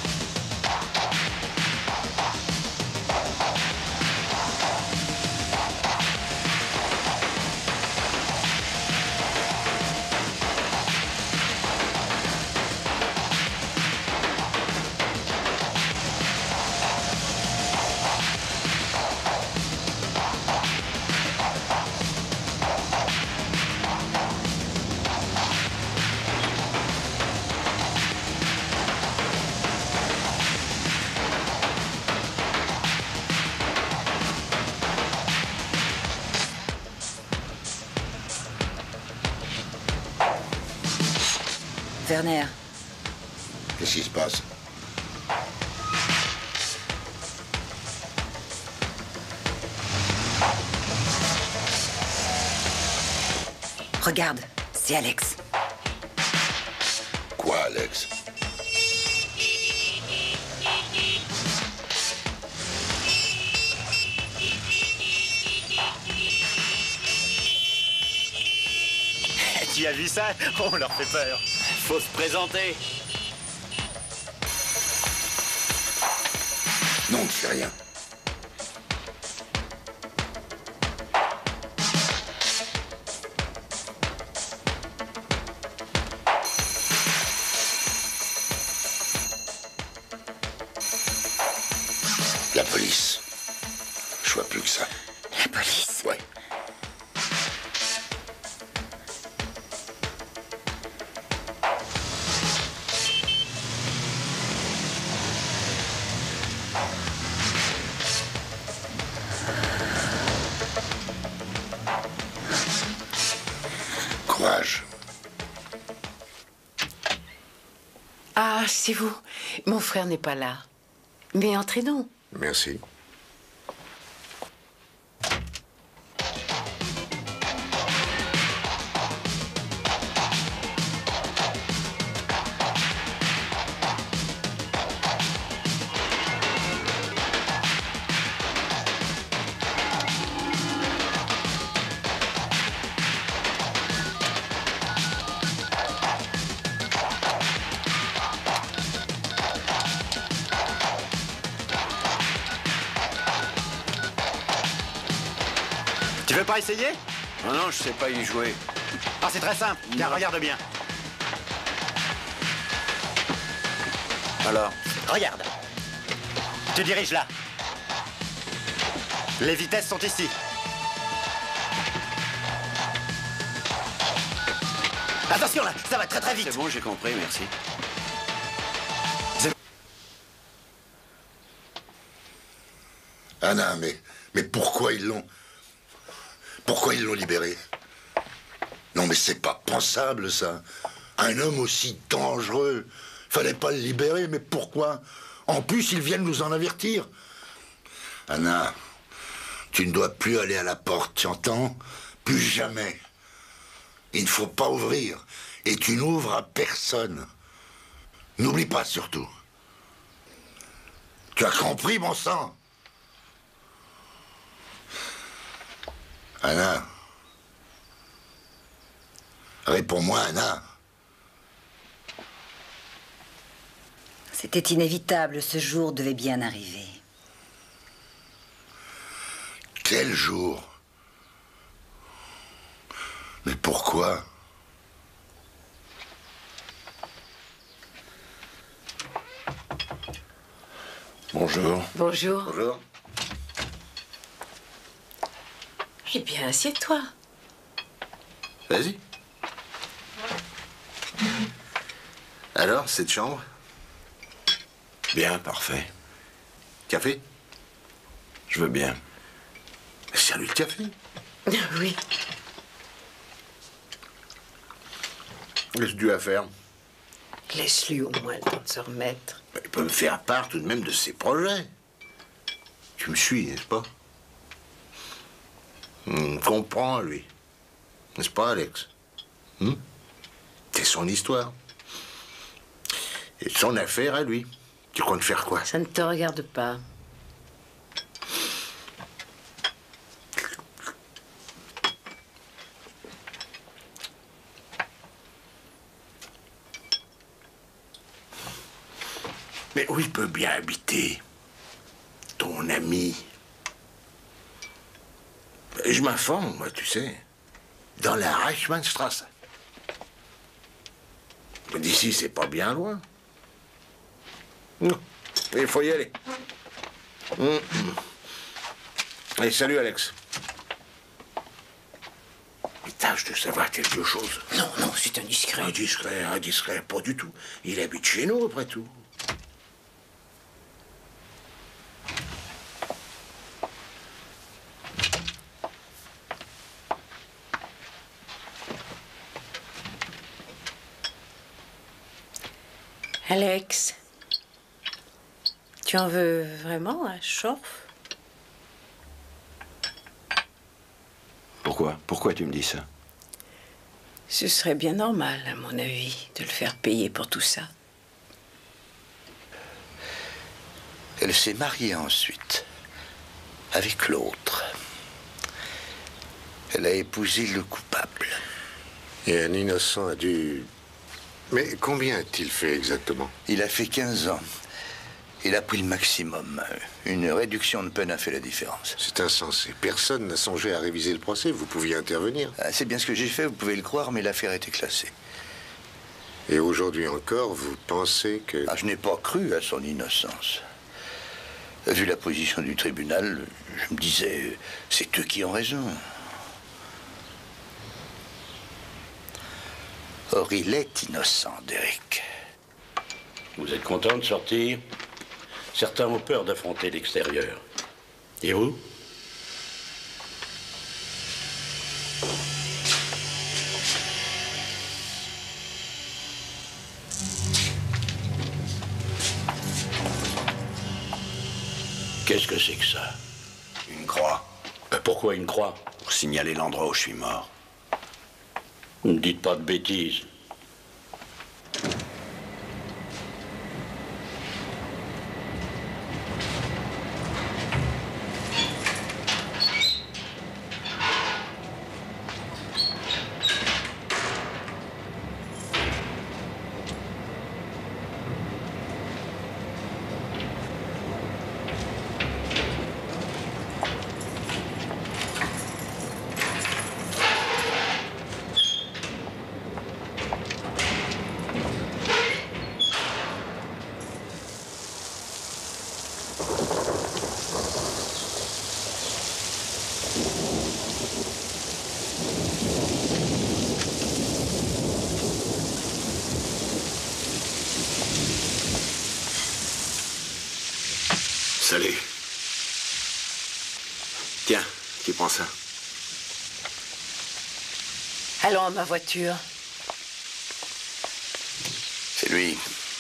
Werner. Qu'est-ce qui se passe? Regarde, c'est Alex. Quoi, Alex? Tu as vu ça? On leur fait peur. Faut se présenter. Non, je fais rien. La police. Je vois plus que ça. La police? Ouais. Courage. Ah, c'est vous. Mon frère n'est pas là. Mais entrez donc. Merci. Tu veux pas essayer? Non, non, je sais pas y jouer. Ah, c'est très simple. Tiens, regarde bien. Alors? Regarde. Tu diriges là. Les vitesses sont ici. Attention là, ça va très très vite. C'est bon, j'ai compris, merci. Anna, mais, mais pourquoi ils l'ont... Pourquoi ils l'ont libéré? Non, mais c'est pas pensable, ça. Un homme aussi dangereux. Fallait pas le libérer, mais pourquoi? En plus, ils viennent nous en avertir. Anna, tu ne dois plus aller à la porte, tu entends? Plus jamais. Il ne faut pas ouvrir. Et tu n'ouvres à personne. N'oublie pas, surtout. Tu as compris, mon sang? Anna. Réponds-moi, Anna. C'était inévitable, ce jour devait bien arriver. Quel jour? Mais pourquoi? Bonjour. Bonjour. Bonjour. Eh bien, assieds-toi. Vas-y. Alors, cette chambre? Bien, parfait. Café? Je veux bien. Serre-lui le café. Oui. Qu'est-ce que tu vas faire? Laisse-lui au moins le temps de se remettre. Il peut me faire part tout de même de ses projets. Tu me suis, n'est-ce pas? Hum, comprends, lui. N'est-ce pas, Alex? Hum? C'est son histoire. Et son affaire à lui. Tu comptes faire quoi? Ça ne te regarde pas. Mais où il peut bien habiter? Ton ami? Je m'informe, moi, tu sais. Dans la Reichmannstrasse. D'ici, c'est pas bien loin. Non. Il faut y aller. Hum, hum. Allez, salut, Alex. Mais tâche de savoir quelque chose. Non, non, c'est indiscret. Indiscret, indiscret, pas du tout. Il habite chez nous, après tout. Alex, tu en veux vraiment un Schorf? Pourquoi? Pourquoi tu me dis ça? Ce serait bien normal, à mon avis, de le faire payer pour tout ça. Elle s'est mariée ensuite, avec l'autre. Elle a épousé le coupable. Et un innocent a dû... Mais combien a-t-il fait exactement? Il a fait quinze ans. Il a pris le maximum. Une réduction de peine a fait la différence. C'est insensé. Personne n'a songé à réviser le procès. Vous pouviez intervenir. Ah, c'est bien ce que j'ai fait, vous pouvez le croire, mais l'affaire était classée. Et aujourd'hui encore, vous pensez que... Ah, je n'ai pas cru à son innocence. Vu la position du tribunal, je me disais, c'est eux qui ont raison. Or, il est innocent, Derek. Vous êtes content de sortir? Certains ont peur d'affronter l'extérieur. Et vous? Qu'est-ce que c'est que ça? Une croix. Ben pourquoi une croix? Pour signaler l'endroit où je suis mort. Ne dites pas de bêtises. Salut. Tiens, qui prend ça? Allons à ma voiture. Oui.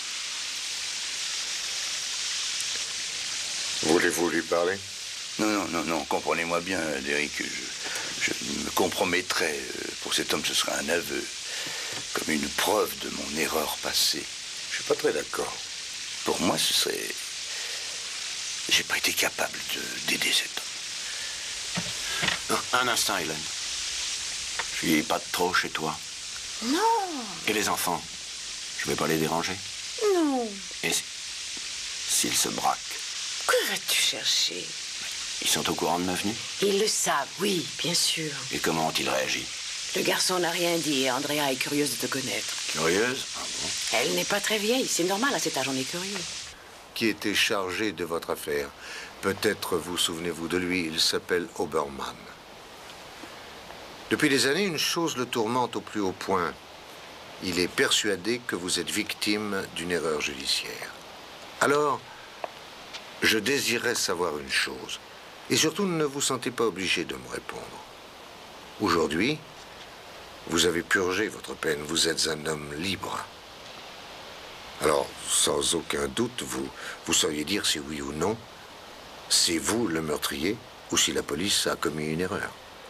Voulez-vous lui parler? Non, non, non, non, comprenez-moi bien, Derek. Je, je me compromettrais. Pour cet homme, ce serait un aveu. Comme une preuve de mon erreur passée. Je suis pas très d'accord. Pour moi, ce serait... J'ai pas été capable d'aider cet homme. Un instant, Hélène. Je suis pas de trop chez toi. Non. Et les enfants? Je vais pas les déranger? Non. Et s'ils se braquent? Que vas-tu chercher? Ils sont au courant de ma venue? Ils le savent, oui, bien sûr. Et comment ont-ils réagi? Le garçon n'a rien dit et Andrea est curieuse de te connaître. Curieuse? Ah bon? Elle n'est pas très vieille, c'est normal, à cet âge on est curieux. Qui était chargé de votre affaire? Peut-être vous souvenez-vous de lui, il s'appelle Obermann. Depuis des années, une chose le tourmente au plus haut point. Il est persuadé que vous êtes victime d'une erreur judiciaire. Alors, je désirais savoir une chose. Et surtout, ne vous sentez pas obligé de me répondre. Aujourd'hui, vous avez purgé votre peine. Vous êtes un homme libre. Alors, sans aucun doute, vous, vous sauriez dire si oui ou non, c'est vous le meurtrier ou si la police a commis une erreur.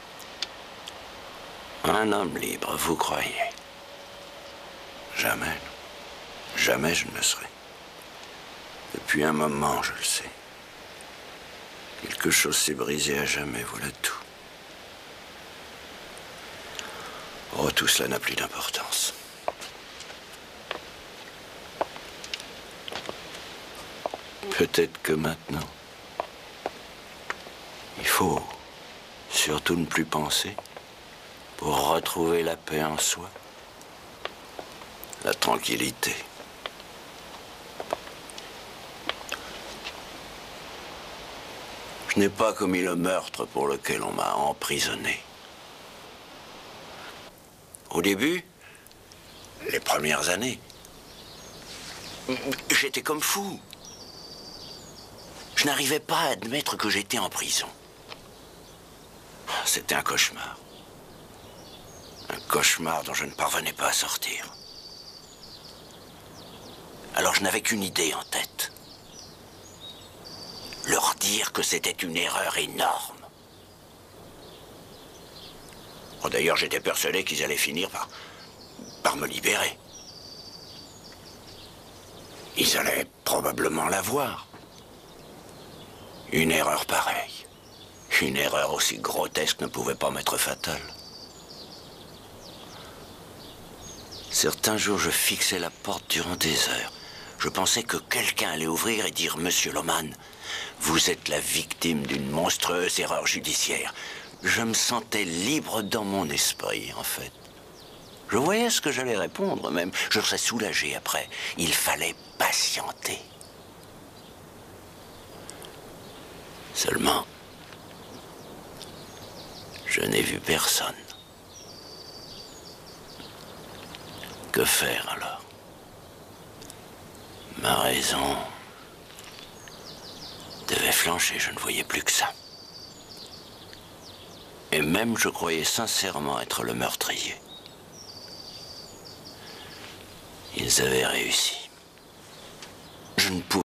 Un homme libre, vous croyez? Jamais. Jamais je ne le serai. Depuis un moment, je le sais. Quelque chose s'est brisé à jamais, voilà tout. Oh, tout cela n'a plus d'importance. Peut-être que maintenant, il faut surtout ne plus penser pour retrouver la paix en soi, la tranquillité. Je n'ai pas commis le meurtre pour lequel on m'a emprisonné. Au début, les premières années, j'étais comme fou. Je n'arrivais pas à admettre que j'étais en prison. C'était un cauchemar. Un cauchemar dont je ne parvenais pas à sortir. Alors je n'avais qu'une idée en tête. Leur dire que c'était une erreur énorme. Oh, d'ailleurs, j'étais persuadé qu'ils allaient finir par, par me libérer. Ils allaient probablement l'avoir. Une erreur pareille, une erreur aussi grotesque ne pouvait pas m'être fatale. Certains jours, je fixais la porte durant des heures. Je pensais que quelqu'un allait ouvrir et dire « Monsieur Loman, vous êtes la victime d'une monstrueuse erreur judiciaire. » Je me sentais libre dans mon esprit, en fait. Je voyais ce que j'allais répondre, même. Je serais soulagé après. Il fallait patienter. Seulement, je n'ai vu personne. Que faire alors? Ma raison devait flancher, je ne voyais plus que ça. Et même je croyais sincèrement être le meurtrier. Ils avaient réussi. Je ne pouvais